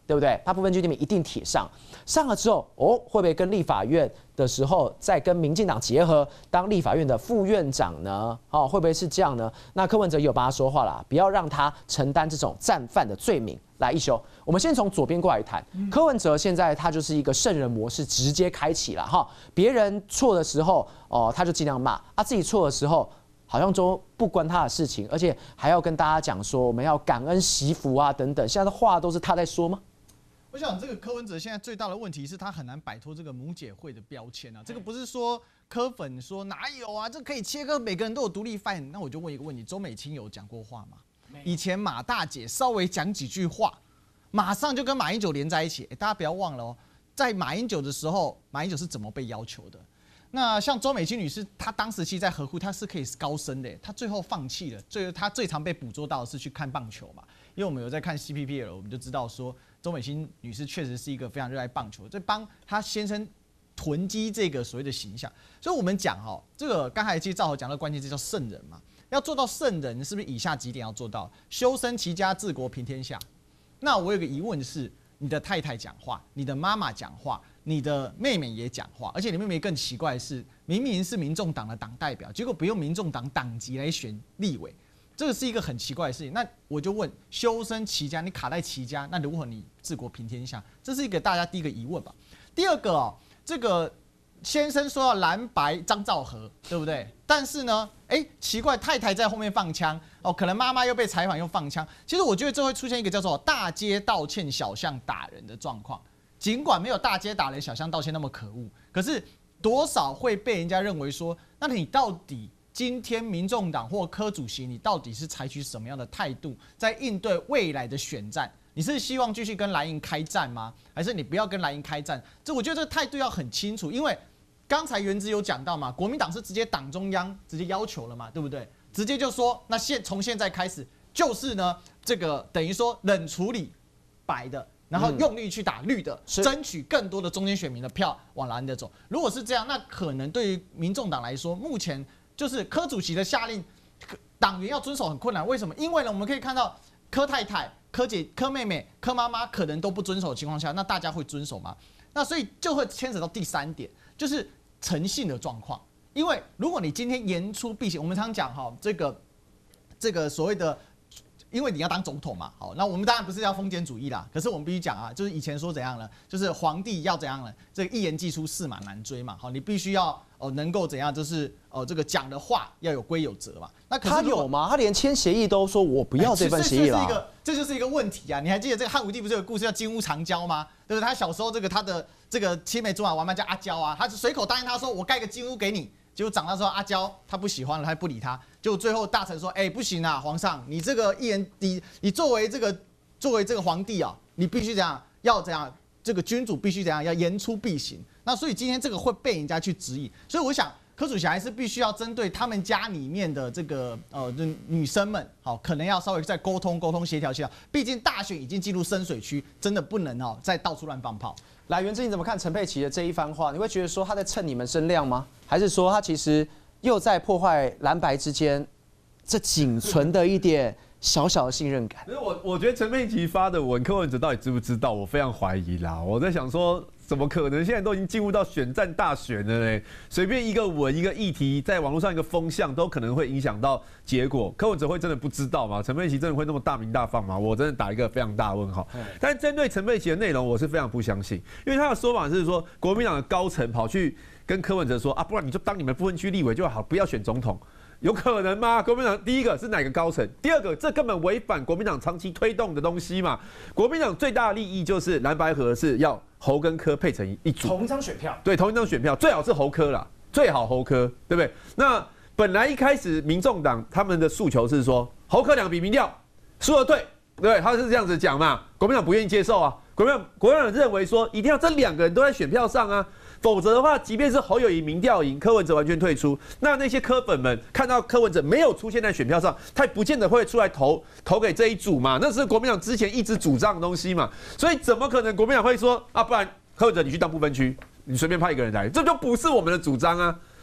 对不对？他不分区提名一定铁上，上了之后，哦，会不会跟立法院的时候再跟民进党结合，当立法院的副院长呢？哦，会不会是这样呢？那柯文哲也有帮他说话啦，不要让他承担这种战犯的罪名。来，一休，我们先从左边过来谈。柯文哲现在他就是一个圣人模式直接开启了哈，别人错的时候哦，他就尽量骂；啊，自己错的时候，好像都不关他的事情，而且还要跟大家讲说我们要感恩惜福啊等等。现在的话都是他在说吗？ 我想这个柯文哲现在最大的问题是他很难摆脱这个母姐会的标签啊。这个不是说柯粉说哪有啊，这可以切割，每个人都有独立发言。那我就问一个问题：周美青有讲过话吗？以前马大姐稍微讲几句话，马上就跟马英九连在一起。欸、大家不要忘了哦，在马英九的时候，马英九是怎么被要求的？那像周美青女士，她当时其实在河库，她是可以高升的，她最后放弃了。最她最常被捕捉到的是去看棒球嘛，因为我们有在看 C P P L， 我们就知道说周美青女士确实是一个非常热爱棒球，在帮她先生囤积这个所谓的形象。所以我们讲哈、哦，这个刚才其实赵豪讲的关键字叫圣人嘛。要做到圣人，是不是以下几点要做到？修身齐家治国平天下。那我有个疑问是，你的太太讲话，你的妈妈讲话，你的妹妹也讲话，而且你妹妹更奇怪的是，明明是民众党的党代表，结果不用民众党党籍来选立委，这个是一个很奇怪的事情。那我就问，修身齐家，你卡在齐家，那如何你治国平天下？这是一个大家第一个疑问吧。第二个哦，这个。先生说要蓝白张兆和，对不对？但是呢，哎、欸，奇怪，太太在后面放枪哦，可能妈妈又被采访又放枪。其实我觉得这会出现一个叫做大街道歉、小巷打人的状况。尽管没有大街打人、小巷道歉那么可恶，可是多少会被人家认为说，那你到底今天民众党或柯主席，你到底是采取什么样的态度，在应对未来的选战？你是希望继续跟蓝营开战吗？还是你不要跟蓝营开战？这我觉得这个态度要很清楚，因为。刚才原子有讲到嘛，国民党是直接党中央直接要求了嘛，对不对？直接就说，那现从现在开始就是呢，这个等于说冷处理白的，然后用力去打绿的，嗯、争取更多的中间选民的票往蓝的走。如果是这样，那可能对于民众党来说，目前就是柯主席的下令，党员要遵守很困难。为什么？因为呢，我们可以看到柯太太、柯姐、柯妹妹、柯妈妈可能都不遵守的情况下，那大家会遵守吗？那所以就会牵扯到第三点，就是。诚信的状况，因为如果你今天言出必行，我们常讲哈，这个这个所谓的，因为你要当总统嘛，好，那我们当然不是要封建主义啦，可是我们必须讲啊，就是以前说怎样呢？就是皇帝要怎样呢？这个一言既出，驷马难追嘛，好，你必须要哦能够怎样，就是哦这个讲的话要有规有则嘛。那可是他有吗？他连签协议都说我不要这份协议了。 这就是一个问题啊！你还记得这个汉武帝不是有个故事叫金屋藏娇吗？对不对？他小时候这个他的这个青梅竹马玩伴叫阿娇啊，他是随口答应他说我盖个金屋给你，结果长大之后阿娇他不喜欢了，他不理他，结果最后大臣说，哎、欸、不行啊，皇上你这个一言你你作为这个作为这个皇帝啊，你必须怎样要怎样，这个君主必须怎样要言出必行。那所以今天这个会被人家去质疑，所以我想。柯主席还是必须要针对他们家里面的这个呃女生们，好，可能要稍微再沟通沟通协调协调。毕竟大选已经进入深水区，真的不能哦再到处乱放炮。 来，元之你怎么看陈佩琪的这一番话？你会觉得说他在蹭你们声量吗？还是说他其实又在破坏蓝白之间这仅存的一点小小的信任感？ 我我觉得陈佩琪发的文，柯文哲到底知不知道？我非常怀疑啦。我在想说。怎么可能？现在都已经进入到选战大选了嘞，随便一个文、一个议题，在网络上一个风向，都可能会影响到结果。柯文哲会真的不知道吗？陈佩琪真的会那么大名大放吗？我真的打一个非常大的问号。但针对陈佩琪的内容，我是非常不相信，因为他的说法是说，国民党的高层跑去跟柯文哲说啊，不然你就当你们不分区立委就好，不要选总统。有可能吗？国民党第一个是哪个高层？第二个，这根本违反国民党长期推动的东西嘛。国民党最大的利益就是蓝白合是要侯跟柯配成一组， 同一张选票。对， 同一张选票，最好是侯柯啦，最好侯柯，对不对？那本来一开始民众党他们的诉求是说，侯柯两比民调输了对，对，他是这样子讲嘛。国民党不愿意接受啊，国民党国民党认为说，一定要这两个人都在选票上啊。否则的话，即便是侯友宜民调赢，柯文哲完全退出，那那些柯粉们看到柯文哲没有出现在选票上，他不见得会出来投投给这一组嘛，那是国民党之前一直主张的东西嘛，所以怎么可能国民党会说啊，不然柯文哲你去当不分区，你随便派一个人来，这就不是我们的主张啊。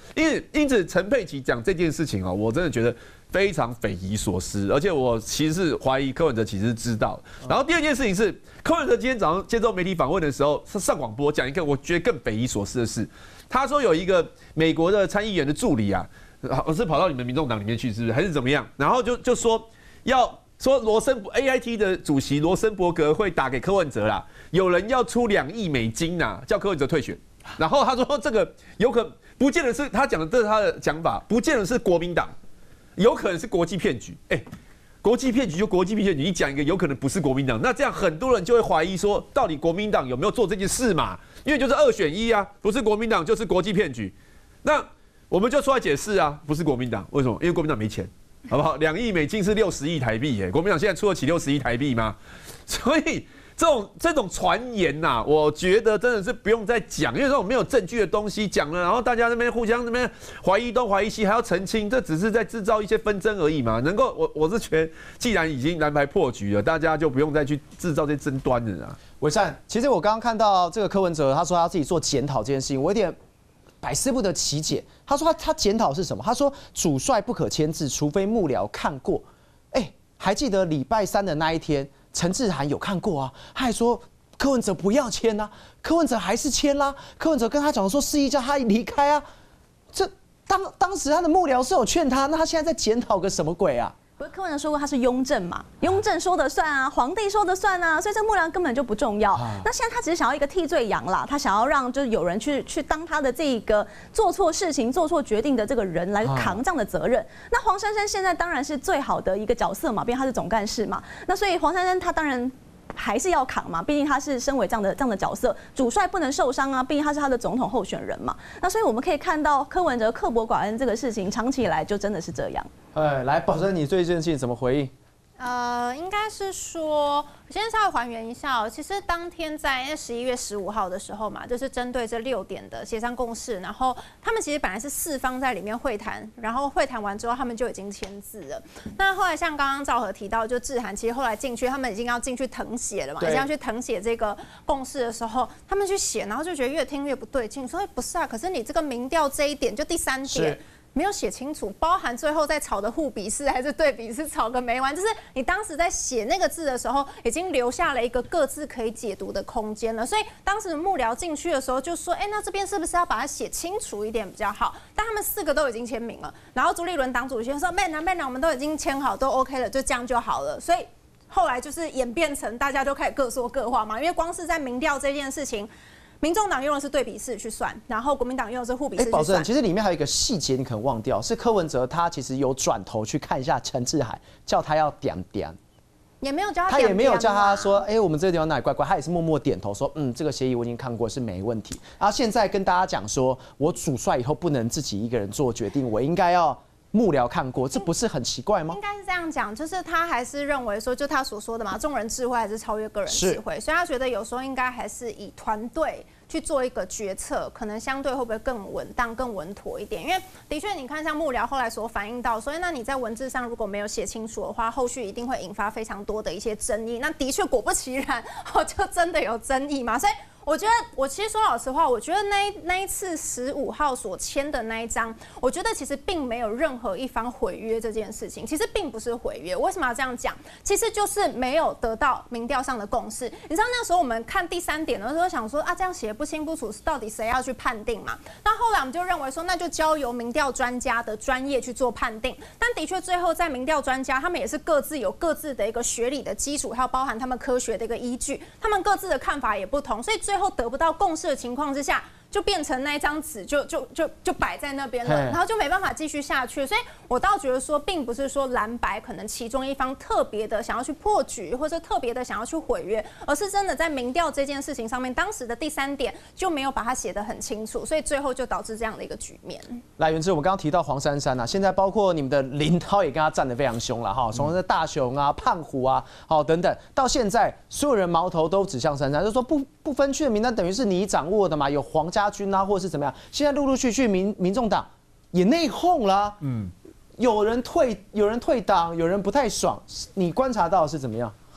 因此因此陈佩琪讲这件事情哦，我真的觉得非常匪夷所思，而且我其实是怀疑柯文哲其实知道。然后第二件事情是，柯文哲今天早上接受媒体访问的时候，上广播讲一个我觉得更匪夷所思的事，他说有一个美国的参议员的助理啊，是跑到你们民众党里面去，是不是还是怎么样？然后就就说要。说罗森 A I T 的主席罗森伯格会打给柯文哲啦，有人要出两亿美金呐，叫柯文哲退选。然后他说这个有可不见得是他讲的，这是他的讲法，不见得是国民党，有可能是国际骗局。哎、欸，国际骗局就国际骗局，你讲一个有可能不是国民党，那这样很多人就会怀疑说，到底国民党有没有做这件事嘛？因为就是二选一啊，不是国民党就是国际骗局。那我们就出来解释啊，不是国民党，为什么？因为国民党没钱。好不好？两亿美金是六十亿台币耶，国民党现在出得起六十亿台币吗？所以这种这种传言呐、啊，我觉得真的是不用再讲，因为这种没有证据的东西讲了，然后大家那边互相那边怀疑东怀疑西，还要澄清，这只是在制造一些纷争而已嘛。能够我我是觉得，既然已经蓝白破局了，大家就不用再去制造这些争端了啊。 伟善，其实我刚刚看到这个柯文哲，他说他自己做检讨这件事情，我有点百思不得其解。他说他他检讨是什么？他说主帅不可签字，除非幕僚看过。哎、欸，还记得礼拜三的那一天，陈志涵有看过啊，他还说柯文哲不要签啊，柯文哲还是签啦。柯文哲跟他讲说示意叫他离开啊。这当当时他的幕僚是有劝他，那他现在在检讨个什么鬼啊？ 不是柯文哲说过他是雍正嘛？雍正说的算啊，皇帝说的算啊，所以这个幕僚根本就不重要。啊、那现在他只是想要一个替罪羊啦，他想要让就是有人去去当他的这个做错事情、做错决定的这个人来扛这样的责任。啊、那黄珊珊现在当然是最好的一个角色嘛，毕竟他是总干事嘛。那所以黄珊珊他当然还是要扛嘛，毕竟他是身为这样的这样的角色，主帅不能受伤啊，毕竟他是他的总统候选人嘛。那所以我们可以看到柯文哲刻薄寡恩这个事情，长期以来就真的是这样。 哎，来，宝珍，你对这件事情怎么回应？ 呃，应该是说，我先稍微还原一下哦。其实当天在十一月十五号的时候嘛，就是针对这六点的协商共识，然后他们其实本来是四方在里面会谈，然后会谈完之后，他们就已经签字了。那后来像刚刚兆和提到，就志涵其实后来进去，他们已经要进去誊写了嘛，已经要去誊写这个共识的时候，他们去写，然后就觉得越听越不对劲，说不是啊，可是你这个民调这一点，就第三点。没有写清楚，包含最后在吵的互比式还是对比式，吵个没完。就是你当时在写那个字的时候，已经留下了一个各自可以解读的空间了。所以当时幕僚进去的时候就说：“哎、欸，那这边是不是要把它写清楚一点比较好？”但他们四个都已经签名了，然后朱立伦党主席说：“Man 啊 Man 啊，我们都已经签好，都 OK 了，就这样就好了。”所以后来就是演变成大家就开始各说各话嘛，因为光是在民调这件事情。民众党用的是对比式去算，然后国民党用的是互比式去算。 保证，其实里面还有一个细节你可能忘掉，是柯文哲他其实有转头去看一下陈志涵，叫他要点点， 也没有叫他， 他也没有叫他说，哎、欸，我们这个地方哪里怪怪，他也是默默点头说，嗯，这个协议我已经看过是没问题。然后现在跟大家讲说，我主帅以后不能自己一个人做决定，我应该要。幕僚看过，这不是很奇怪吗？ 应该是这样讲，就是他还是认为说，就他所说的嘛，众人智慧还是超越个人智慧，所以他觉得有时候应该还是以团队去做一个决策，可能相对会不会更稳当、更稳妥一点？因为的确，你看像幕僚后来所反映到，所以那你在文字上如果没有写清楚的话，后续一定会引发非常多的一些争议。那的确果不其然，哦，就真的有争议嘛，所以。我觉得，我其实说老实话，我觉得那一那一次十五号所签的那一张，我觉得其实并没有任何一方毁约这件事情，其实并不是毁约。为什么要这样讲？其实就是没有得到民调上的共识。你知道那时候我们看第三点的时候，想说啊，这样写不清不楚，到底谁要去判定嘛？那后来我们就认为说，那就交由民调专家的专业去做判定。但的确，最后在民调专家，他们也是各自有各自的一个学理的基础，还有包含他们科学的一个依据，他们各自的看法也不同，所以最后得不到共识的情况之下，就变成那一张纸就就就就摆在那边了，然后就没办法继续下去。所以我倒觉得说，并不是说蓝白可能其中一方特别的想要去破局，或者特别的想要去毁约，而是真的在民调这件事情上面，当时的第三点就没有把它写得很清楚，所以最后就导致这样的一个局面。 来，元之，我们刚刚提到黄珊珊啊，现在包括你们的林涛也跟他站得非常凶了哈，从这大雄啊、胖虎啊，好等等，到现在所有人矛头都指向珊珊，就说不不分区的名单等于是你掌握的嘛，有黄家军啊，或者是怎么样？现在陆陆续续民民众党也内讧了，嗯，有人退，有人退党，有人不太爽，你观察到是怎么样？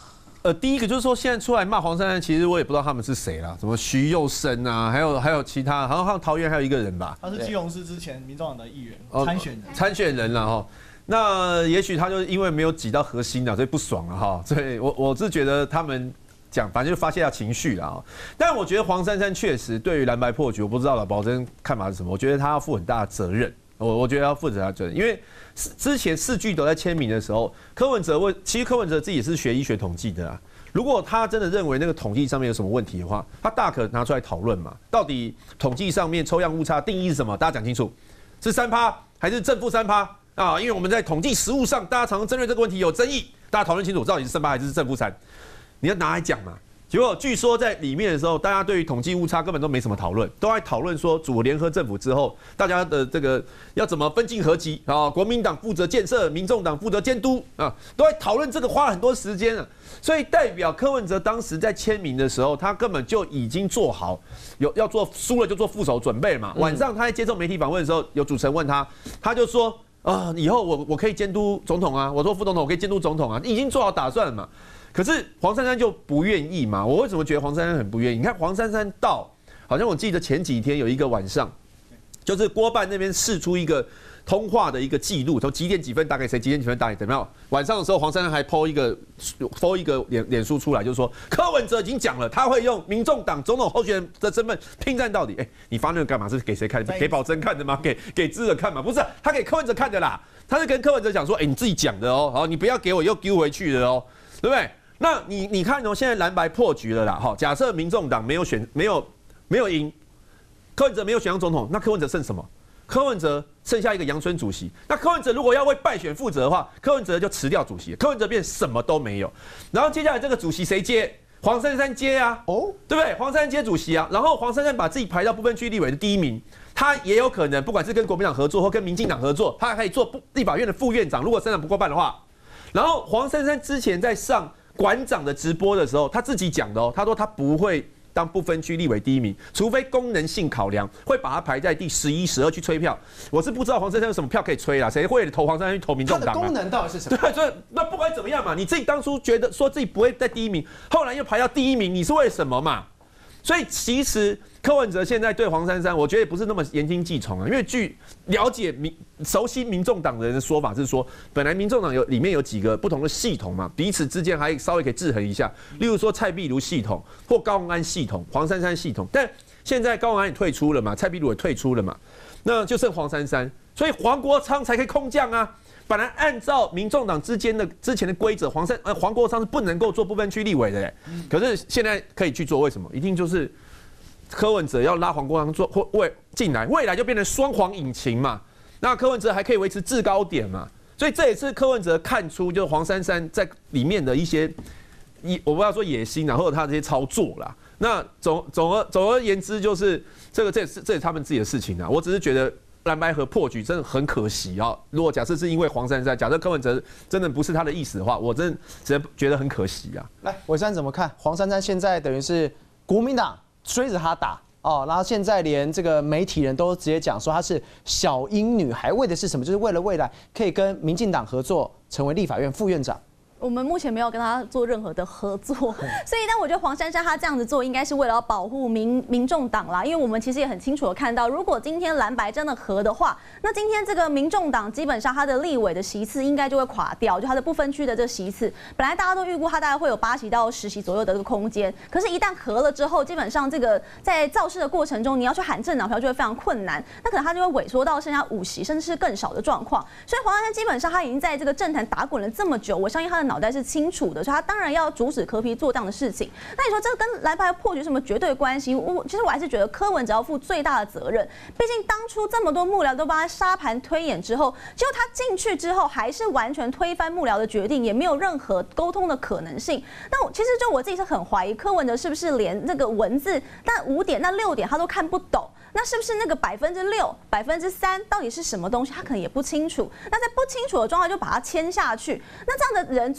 呃，第一个就是说，现在出来骂黄珊珊，其实我也不知道他们是谁啦，什么徐佑生啊，还有还有其他，好像好像桃园还有一个人吧， 他是基隆市之前民众党的议员参选人， 参选人了哈。那也许他就因为没有挤到核心了，所以不爽了哈。所以我我是觉得他们讲，反正就发泄下情绪了哈。但我觉得黄珊珊确实对于蓝白破局，我不知道老保真看法是什么，我觉得他要负很大的责任。我我觉得要负责他责任，因为之前四巨头在签名的时候，柯文哲问，其实柯文哲自己也是学医学统计的啊。如果他真的认为那个统计上面有什么问题的话，他大可拿出来讨论嘛。到底统计上面抽样误差定义是什么？大家讲清楚，是三趴还是正负三趴啊？因为我们在统计实务上，大家常常针对这个问题有争议，大家讨论清楚到底是三趴还是正负三，你要拿来讲嘛。结果据说在里面的时候，大家对于统计误差根本都没什么讨论，都在讨论说组联合政府之后，大家的这个要怎么分进合集啊？国民党负责建设，民众党负责监督啊，都在讨论这个，花了很多时间啊。所以代表柯文哲当时在签名的时候，他根本就已经做好有要做输了就做副手准备嘛。晚上他在接受媒体访问的时候，有主持人问他，他就说啊，以后我我可以监督总统啊，我做副总统我可以监督总统啊，已经做好打算了嘛。可是黄珊珊就不愿意嘛？我为什么觉得黄珊珊很不愿意？你看黄珊珊到，好像我记得前几天有一个晚上，就是郭办那边释出一个通话的一个记录，从几点几分打给谁，几点几分打给谁，没有？晚上的时候，黄珊珊还 po 一个 po 一个脸脸书出来，就是说柯文哲已经讲了，他会用民众党总统候选人的身份拼战到底。哎、欸，你发那个干嘛？是给谁看？给保真看的吗？给给知者看吗？不是，他给柯文哲看的啦。他是跟柯文哲讲说，哎、欸，你自己讲的哦，好，你不要给我又丢回去的哦，对不对？那你你看哦，现在蓝白破局了啦，哈，假设民众党没有选，没有没有赢，柯文哲没有选上总统，那柯文哲剩什么？柯文哲剩下一个杨春主席。那柯文哲如果要为败选负责的话，柯文哲就辞掉主席，柯文哲变什么都没有。然后接下来这个主席谁接？黄珊珊接啊，哦，对不对？黄珊珊接主席啊，然后黄珊珊把自己排到不分区立委的第一名，他也有可能，不管是跟国民党合作或跟民进党合作，他还可以做立法院的副院长，如果三党不过半的话。然后黄珊珊之前在上馆长的直播的时候，他自己讲的哦，他说他不会当不分区立委第一名，除非功能性考量，会把他排在第十一、十二去催票。我是不知道黄珊珊有什么票可以催啦，谁会投黄珊珊去投民众党、啊？ 他的功能到底是什么？ 对，所以那不管怎么样嘛，你自己当初觉得说自己不会在第一名，后来又排到第一名，你是为什么嘛？所以其实柯文哲现在对黄珊珊，我觉得不是那么言听计从啊，因为据了解民熟悉民众党的人的说法是说，本来民众党有里面有几个不同的系统嘛，彼此之间还稍微可以制衡一下，例如说蔡壁如系统或高虹安系统、黄珊珊系统，但现在高虹安也退出了嘛，蔡壁如也退出了嘛，那就剩黄珊珊，所以黄国昌才可以空降啊。本来按照民众党之间的之前的规则，黄珊呃黄国昌是不能够做不分区立委的嘞，可是现在可以去做，为什么？一定就是柯文哲要拉黄国昌做或未进来，未来就变成双黄引擎嘛。那柯文哲还可以维持制高点嘛，所以这也是柯文哲看出就是黄珊珊在里面的一些，我不要说野心啊，或者他这些操作啦。那总总而总而言之，就是这个这也是这也是他们自己的事情啊。我只是觉得。蓝白合破局真的很可惜啊！如果假设是因为黄珊珊，假设柯文哲真的不是他的意思的话，我真的只能觉得很可惜啊。 来，伟山怎么看？黄珊珊现在等于是国民党追着他打哦，然后现在连这个媒体人都直接讲说她是小英女孩，为的是什么？就是为了未来可以跟民进党合作，成为立法院副院长。 我们目前没有跟他做任何的合作，所以但我觉得黄珊珊她这样子做，应该是为了要保护民民众党啦。因为我们其实也很清楚的看到，如果今天蓝白真的合的话，那今天这个民众党基本上他的立委的席次应该就会垮掉，就他的不分区的这个席次，本来大家都预估他大概会有八席到十席左右的这个空间，可是，一旦合了之后，基本上这个在造势的过程中，你要去喊政党票就会非常困难，那可能他就会萎缩到剩下五席，甚至是更少的状况。所以黄珊珊基本上他已经在这个政坛打滚了这么久，我相信他的脑袋是清楚的。所以他当然要阻止柯 P 做这样的事情。那你说这个跟蓝白破局有什么绝对关系？我其实我还是觉得柯文哲要负最大的责任。毕竟当初这么多幕僚都帮他沙盘推演之后，结果他进去之后还是完全推翻幕僚的决定，也没有任何沟通的可能性。那我其实就我自己是很怀疑柯文哲是不是连那个文字那五点那六点他都看不懂。那是不是那个百分之六、百分之三到底是什么东西？他可能也不清楚。那在不清楚的状况就把它签下去，那这样的人做。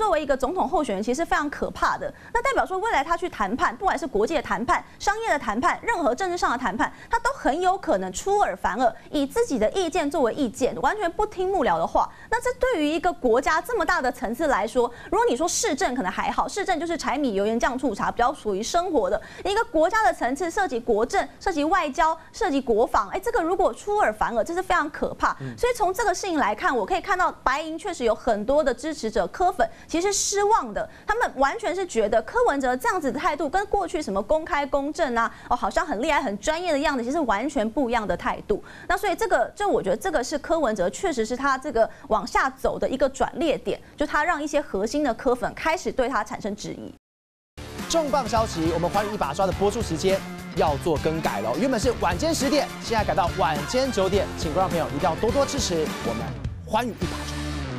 作为一个总统候选人，其实非常可怕的。那代表说，未来他去谈判，不管是国际的谈判、商业的谈判，任何政治上的谈判，他都很有可能出尔反尔，以自己的意见作为意见，完全不听幕僚的话。那这对于一个国家这么大的层次来说，如果你说市政可能还好，市政就是柴米油盐酱醋茶，比较属于生活的一个国家的层次，涉及国政、涉及外交、涉及国防，哎，这个如果出尔反尔，这是非常可怕。所以从这个事情来看，我可以看到白银确实有很多的支持者柯粉其实失望的，他们完全是觉得柯文哲这样子的态度跟过去什么公开公正啊，哦，好像很厉害、很专业的样子，其实完全不一样的态度。那所以这个，就我觉得这个是柯文哲确实是他这个往下走的一个转捩点，就他让一些核心的柯粉开始对他产生质疑。 重磅消息，我们欢迎一把抓的播出时间要做更改了，原本是晚间十点，现在改到晚间九点，请观众朋友一定要多多支持我们欢迎一把抓。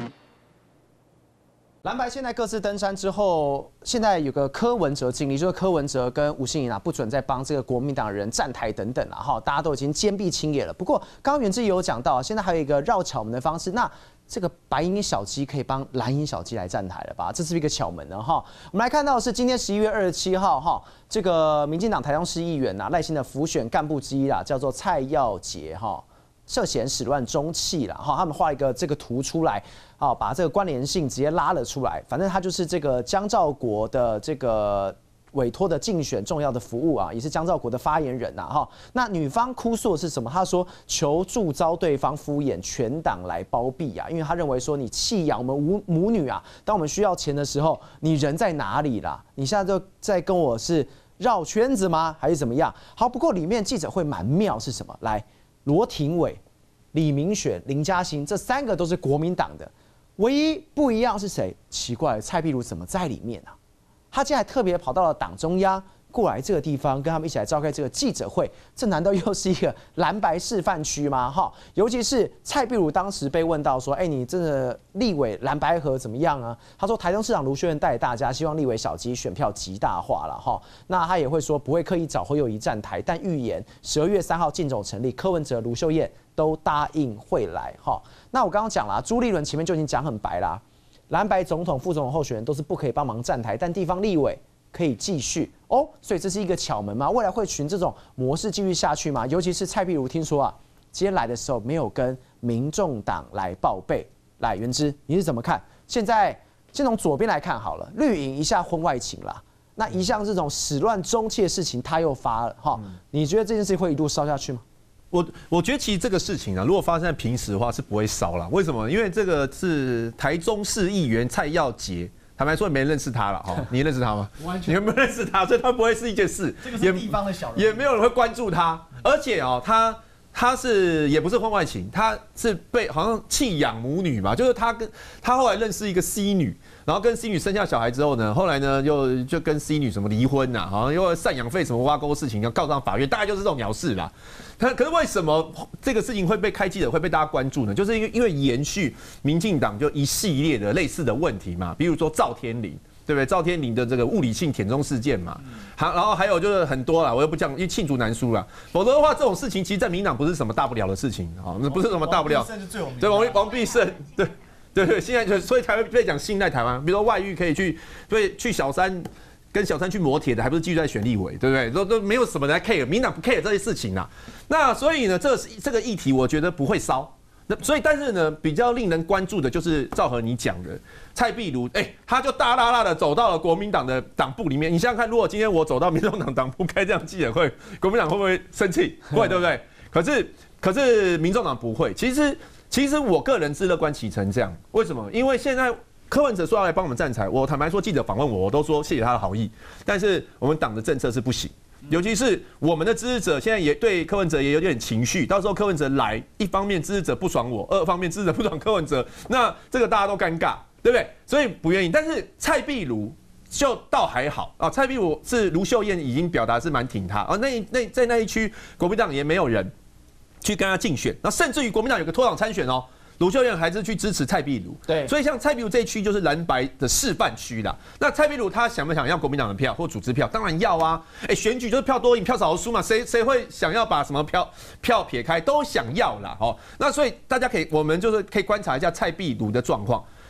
蓝白现在各自登山之后，现在有个柯文哲经历，就是柯文哲跟吴欣盈啊不准再帮这个国民党人站台等等啊，哈，大家都已经坚壁清野了。不过刚刚元之也有讲到，现在还有一个绕巧门的方式，那这个白银小鸡可以帮蓝银小鸡来站台了吧？这是一个巧门呢，哈。我们来看到的是今天十一月二十七号，哈，这个民进党台中市议员呐、啊、赖清的辅选干部之一啦，叫做蔡耀杰，哈。涉嫌始乱终弃了哈，他们画一个这个图出来，啊，把这个关联性直接拉了出来。反正他就是这个江兆国的这个委托的竞选重要的服务啊，也是江兆国的发言人呐哈。那女方哭诉的是什么？他说求助遭对方敷衍，全党来包庇啊，因为他认为说你弃养我们母母女啊，当我们需要钱的时候，你人在哪里啦？你现在就在跟我是绕圈子吗？还是怎么样？好，不过里面记者会蛮妙是什么？来。罗廷伟、李明选、林嘉欣这三个都是国民党的，唯一不一样是谁？奇怪，蔡壁如怎么在里面啊？他竟然还特别跑到了党中央过来这个地方，跟他们一起来召开这个记者会，这难道又是一个蓝白示范区吗？哈，尤其是蔡壁如当时被问到说：“哎、欸，你这个立委蓝白合怎么样啊？”他说：“台中市长卢秀燕带大家，希望立委小鸡选票极大化了哈。”那他也会说不会刻意找侯友宜站台，但预言十二月三号竞总成立，柯文哲、卢秀燕都答应会来哈。那我刚刚讲了，朱立伦前面就已经讲很白啦，蓝白总统、副总统候选人都是不可以帮忙站台，但地方立委可以继续哦，所以这是一个巧门吗？未来会循这种模式继续下去吗？尤其是蔡壁如，听说啊，今天来的时候没有跟民众党来报备。来，元之，你是怎么看？现在先从左边来看好了，绿营一下婚外情啦，那一向这种始乱终弃的事情他又发了哈，你觉得这件事情会一路烧下去吗？ 我我觉得其实这个事情啊，如果发生在平时的话是不会烧了。为什么？因为这个是台中市议员蔡耀杰。坦白说，没人认识他了哈，你认识他吗？ 完全， 你有没有认识他？所以他不会是一件事， 这个是地方的小人， 也没有人会关注他。而且哦，他他是也不是婚外情，他是被好像弃养母女嘛，就是他跟他后来认识一个 C 女，然后跟 C 女生下小孩之后呢，后来呢又就跟 C 女什么离婚呐，好像因为赡养费什么挖沟事情要告上法院，大概就是这种鸟事啦。可可是为什么这个事情会被开记者会被大家关注呢？就是因为因为延续民进党就一系列的类似的问题嘛，比如说赵天麟，对不对？赵天麟的这个物理性舔中事件嘛，好，然后还有就是很多啦，我又不讲，因为罄竹难书啦。否则的话，这种事情其实在民党不是什么大不了的事情啊，那不是什么大不了。对，王王必胜，对对对，现在就所以才会被讲信赖台湾，比如说外遇可以去对去小三。跟小三去磨铁的，还不是继续在选立委，对不对？都都没有什么人 care， 民党不 care 这些事情啊。那所以呢，这个这个议题，我觉得不会烧。那所以，但是呢，比较令人关注的就是赵和你讲的蔡壁如，哎、欸，他就大拉拉的走到了国民党的党部里面。你想想看，如果今天我走到民众党党部开这样记者会，国民党会不会生气？会，对不对？可是可是民众党不会。其实其实我个人是乐观其成这样。为什么？因为现在。柯文哲说要来帮我们站台，我坦白说，记者访问我，我都说谢谢他的好意。但是我们党的政策是不行，尤其是我们的支持者现在也对柯文哲也有点情绪。到时候柯文哲来，一方面支持者不爽我，二方面支持者不爽柯文哲，那这个大家都尴尬，对不对？所以不愿意。但是蔡壁如就倒还好啊，蔡壁如是卢秀燕已经表达是蛮挺他啊，那那在那一区国民党也没有人去跟他竞选，那甚至于国民党有个脱党参选哦。卢秀燕还是去支持蔡壁如， 对， 所以像蔡壁如这一区就是蓝白的示范区啦。那蔡壁如他想不想要国民党的票或组织票？当然要啊！哎、欸，选举就是票多赢票少输嘛，谁谁会想要把什么票票撇开？都想要啦，哦。那所以大家可以，我们就是可以观察一下蔡壁如的状况。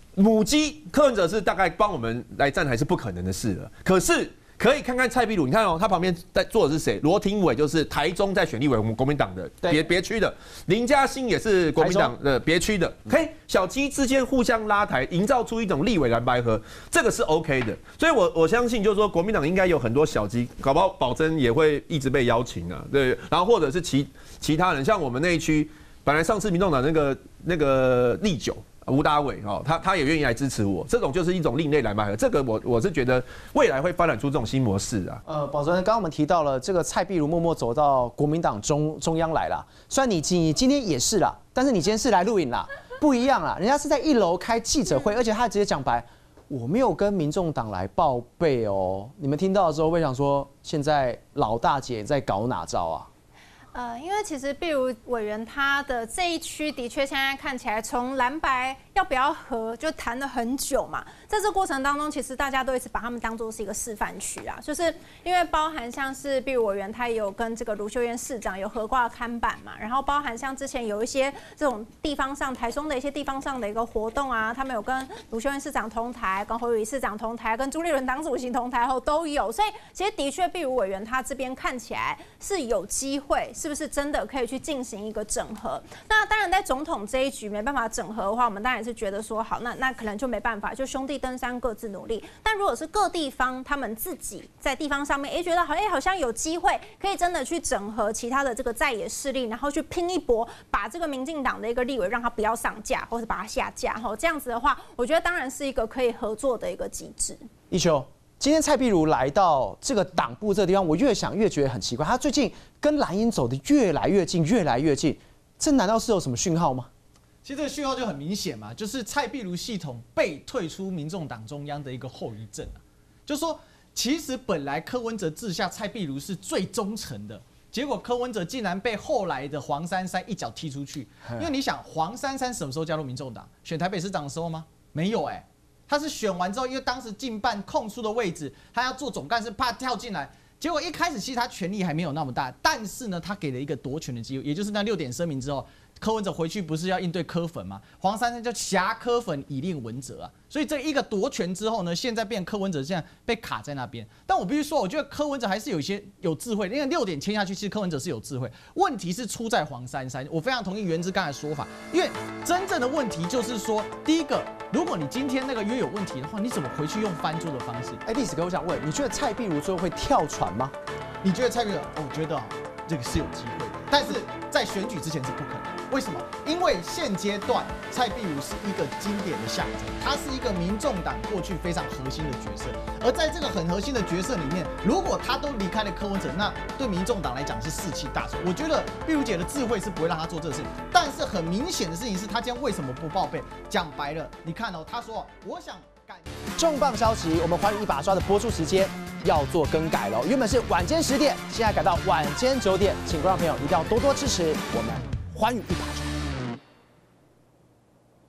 母鸡柯文哲是大概帮我们来站台是不可能的事了，可是。可以看看蔡壁如，你看哦，他旁边在坐的是谁？罗廷伟就是台中在选立委，我们国民党的别别区的，林嘉欣也是国民党的别区的。嘿，小鸡之间互相拉抬，营造出一种立委蓝白合，这个是 OK 的。所以我我相信，就是说国民党应该有很多小鸡，搞不好保真也会一直被邀请啊，对。然后或者是其其他人，像我们那一区，本来上次民众党那个那个立九。吴达伟哦，他他也愿意来支持我，这种就是一种另类蓝白合，这个我我是觉得未来会发展出这种新模式啊。 呃，宝珍，刚刚我们提到了这个蔡壁如默默走到国民党中中央来了，虽然你今今天也是啦，但是你今天是来录影啦，不一样啦，人家是在一楼开记者会，而且他直接讲白，我没有跟民众党来报备哦。你们听到的时候会想说，现在老大姐在搞哪招啊？ 呃，因为其实壁如委员他的这一区的确现在看起来，从蓝白要不要合就谈了很久嘛。在这过程当中，其实大家都一直把他们当作是一个示范区啊，就是因为包含像是壁如委员他也有跟这个卢秀燕市长有合挂看板嘛，然后包含像之前有一些这种地方上台中的一些地方上的一个活动啊，他们有跟卢秀燕市长同台，跟侯友宜市长同台，跟朱立伦党主席同台后都有，所以其实的确壁如委员他这边看起来是有机会。是不是真的可以去进行一个整合？那当然，在总统这一局没办法整合的话，我们当然是觉得说，好，那那可能就没办法，就兄弟登山各自努力。但如果是各地方他们自己在地方上面，哎，觉得好，哎，好像有机会可以真的去整合其他的这个在野势力，然后去拼一搏，把这个民进党的一个立委让他不要上架，或者把他下架，哈，这样子的话，我觉得当然是一个可以合作的一个机制。 一休。今天蔡壁如来到这个党部这个地方，我越想越觉得很奇怪。他最近跟蓝营走得越来越近，越来越近，这难道是有什么讯号吗？ 其实这个讯号就很明显嘛，就是蔡壁如系统被退出民众党中央的一个后遗症啊。就是说，其实本来柯文哲治下蔡壁如是最忠诚的，结果柯文哲竟然被后来的黄珊珊一脚踢出去。因为你想，黄珊珊什么时候加入民众党？选台北市长的时候吗？没有哎、欸。他是选完之后，因为当时进办空出的位置，他要做总干事，怕跳进来。结果一开始其实他权力还没有那么大，但是呢，他给了一个夺权的机会，也就是那六点声明之后，柯文哲回去不是要应对柯粉吗？黄珊珊就挟柯粉以令文哲啊。所以这一个夺权之后呢，现在变柯文哲现在被卡在那边。但我必须说，我觉得柯文哲还是有一些有智慧，因为六点签下去，其实柯文哲是有智慧。问题是出在黄珊珊，我非常同意元之刚才说法，因为真正的问题就是说，第一个，如果你今天那个约有问题的话，你怎么回去用翻桌的方式？ 哎，历史哥，我想问，你觉得蔡壁如最后会跳船吗？ 你觉得蔡壁如？我觉得这个是有机会的，但是在选举之前是不可能。为什么？因为现阶段蔡壁如是一个经典的象征，他是一个民众党过去非常核心的角色。而在这个很核心的角色里面，如果他都离开了柯文哲，那对民众党来讲是士气大损。我觉得壁如姐的智慧是不会让他做这个事情。但是很明显的事情是，他今天为什么不报备？讲白了，你看哦，他说我想改。 重磅消息，我们寰宇一把抓的播出时间要做更改了，原本是晚间十点，现在改到晚间九点，请观众朋友一定要多多支持我们寰宇一把抓。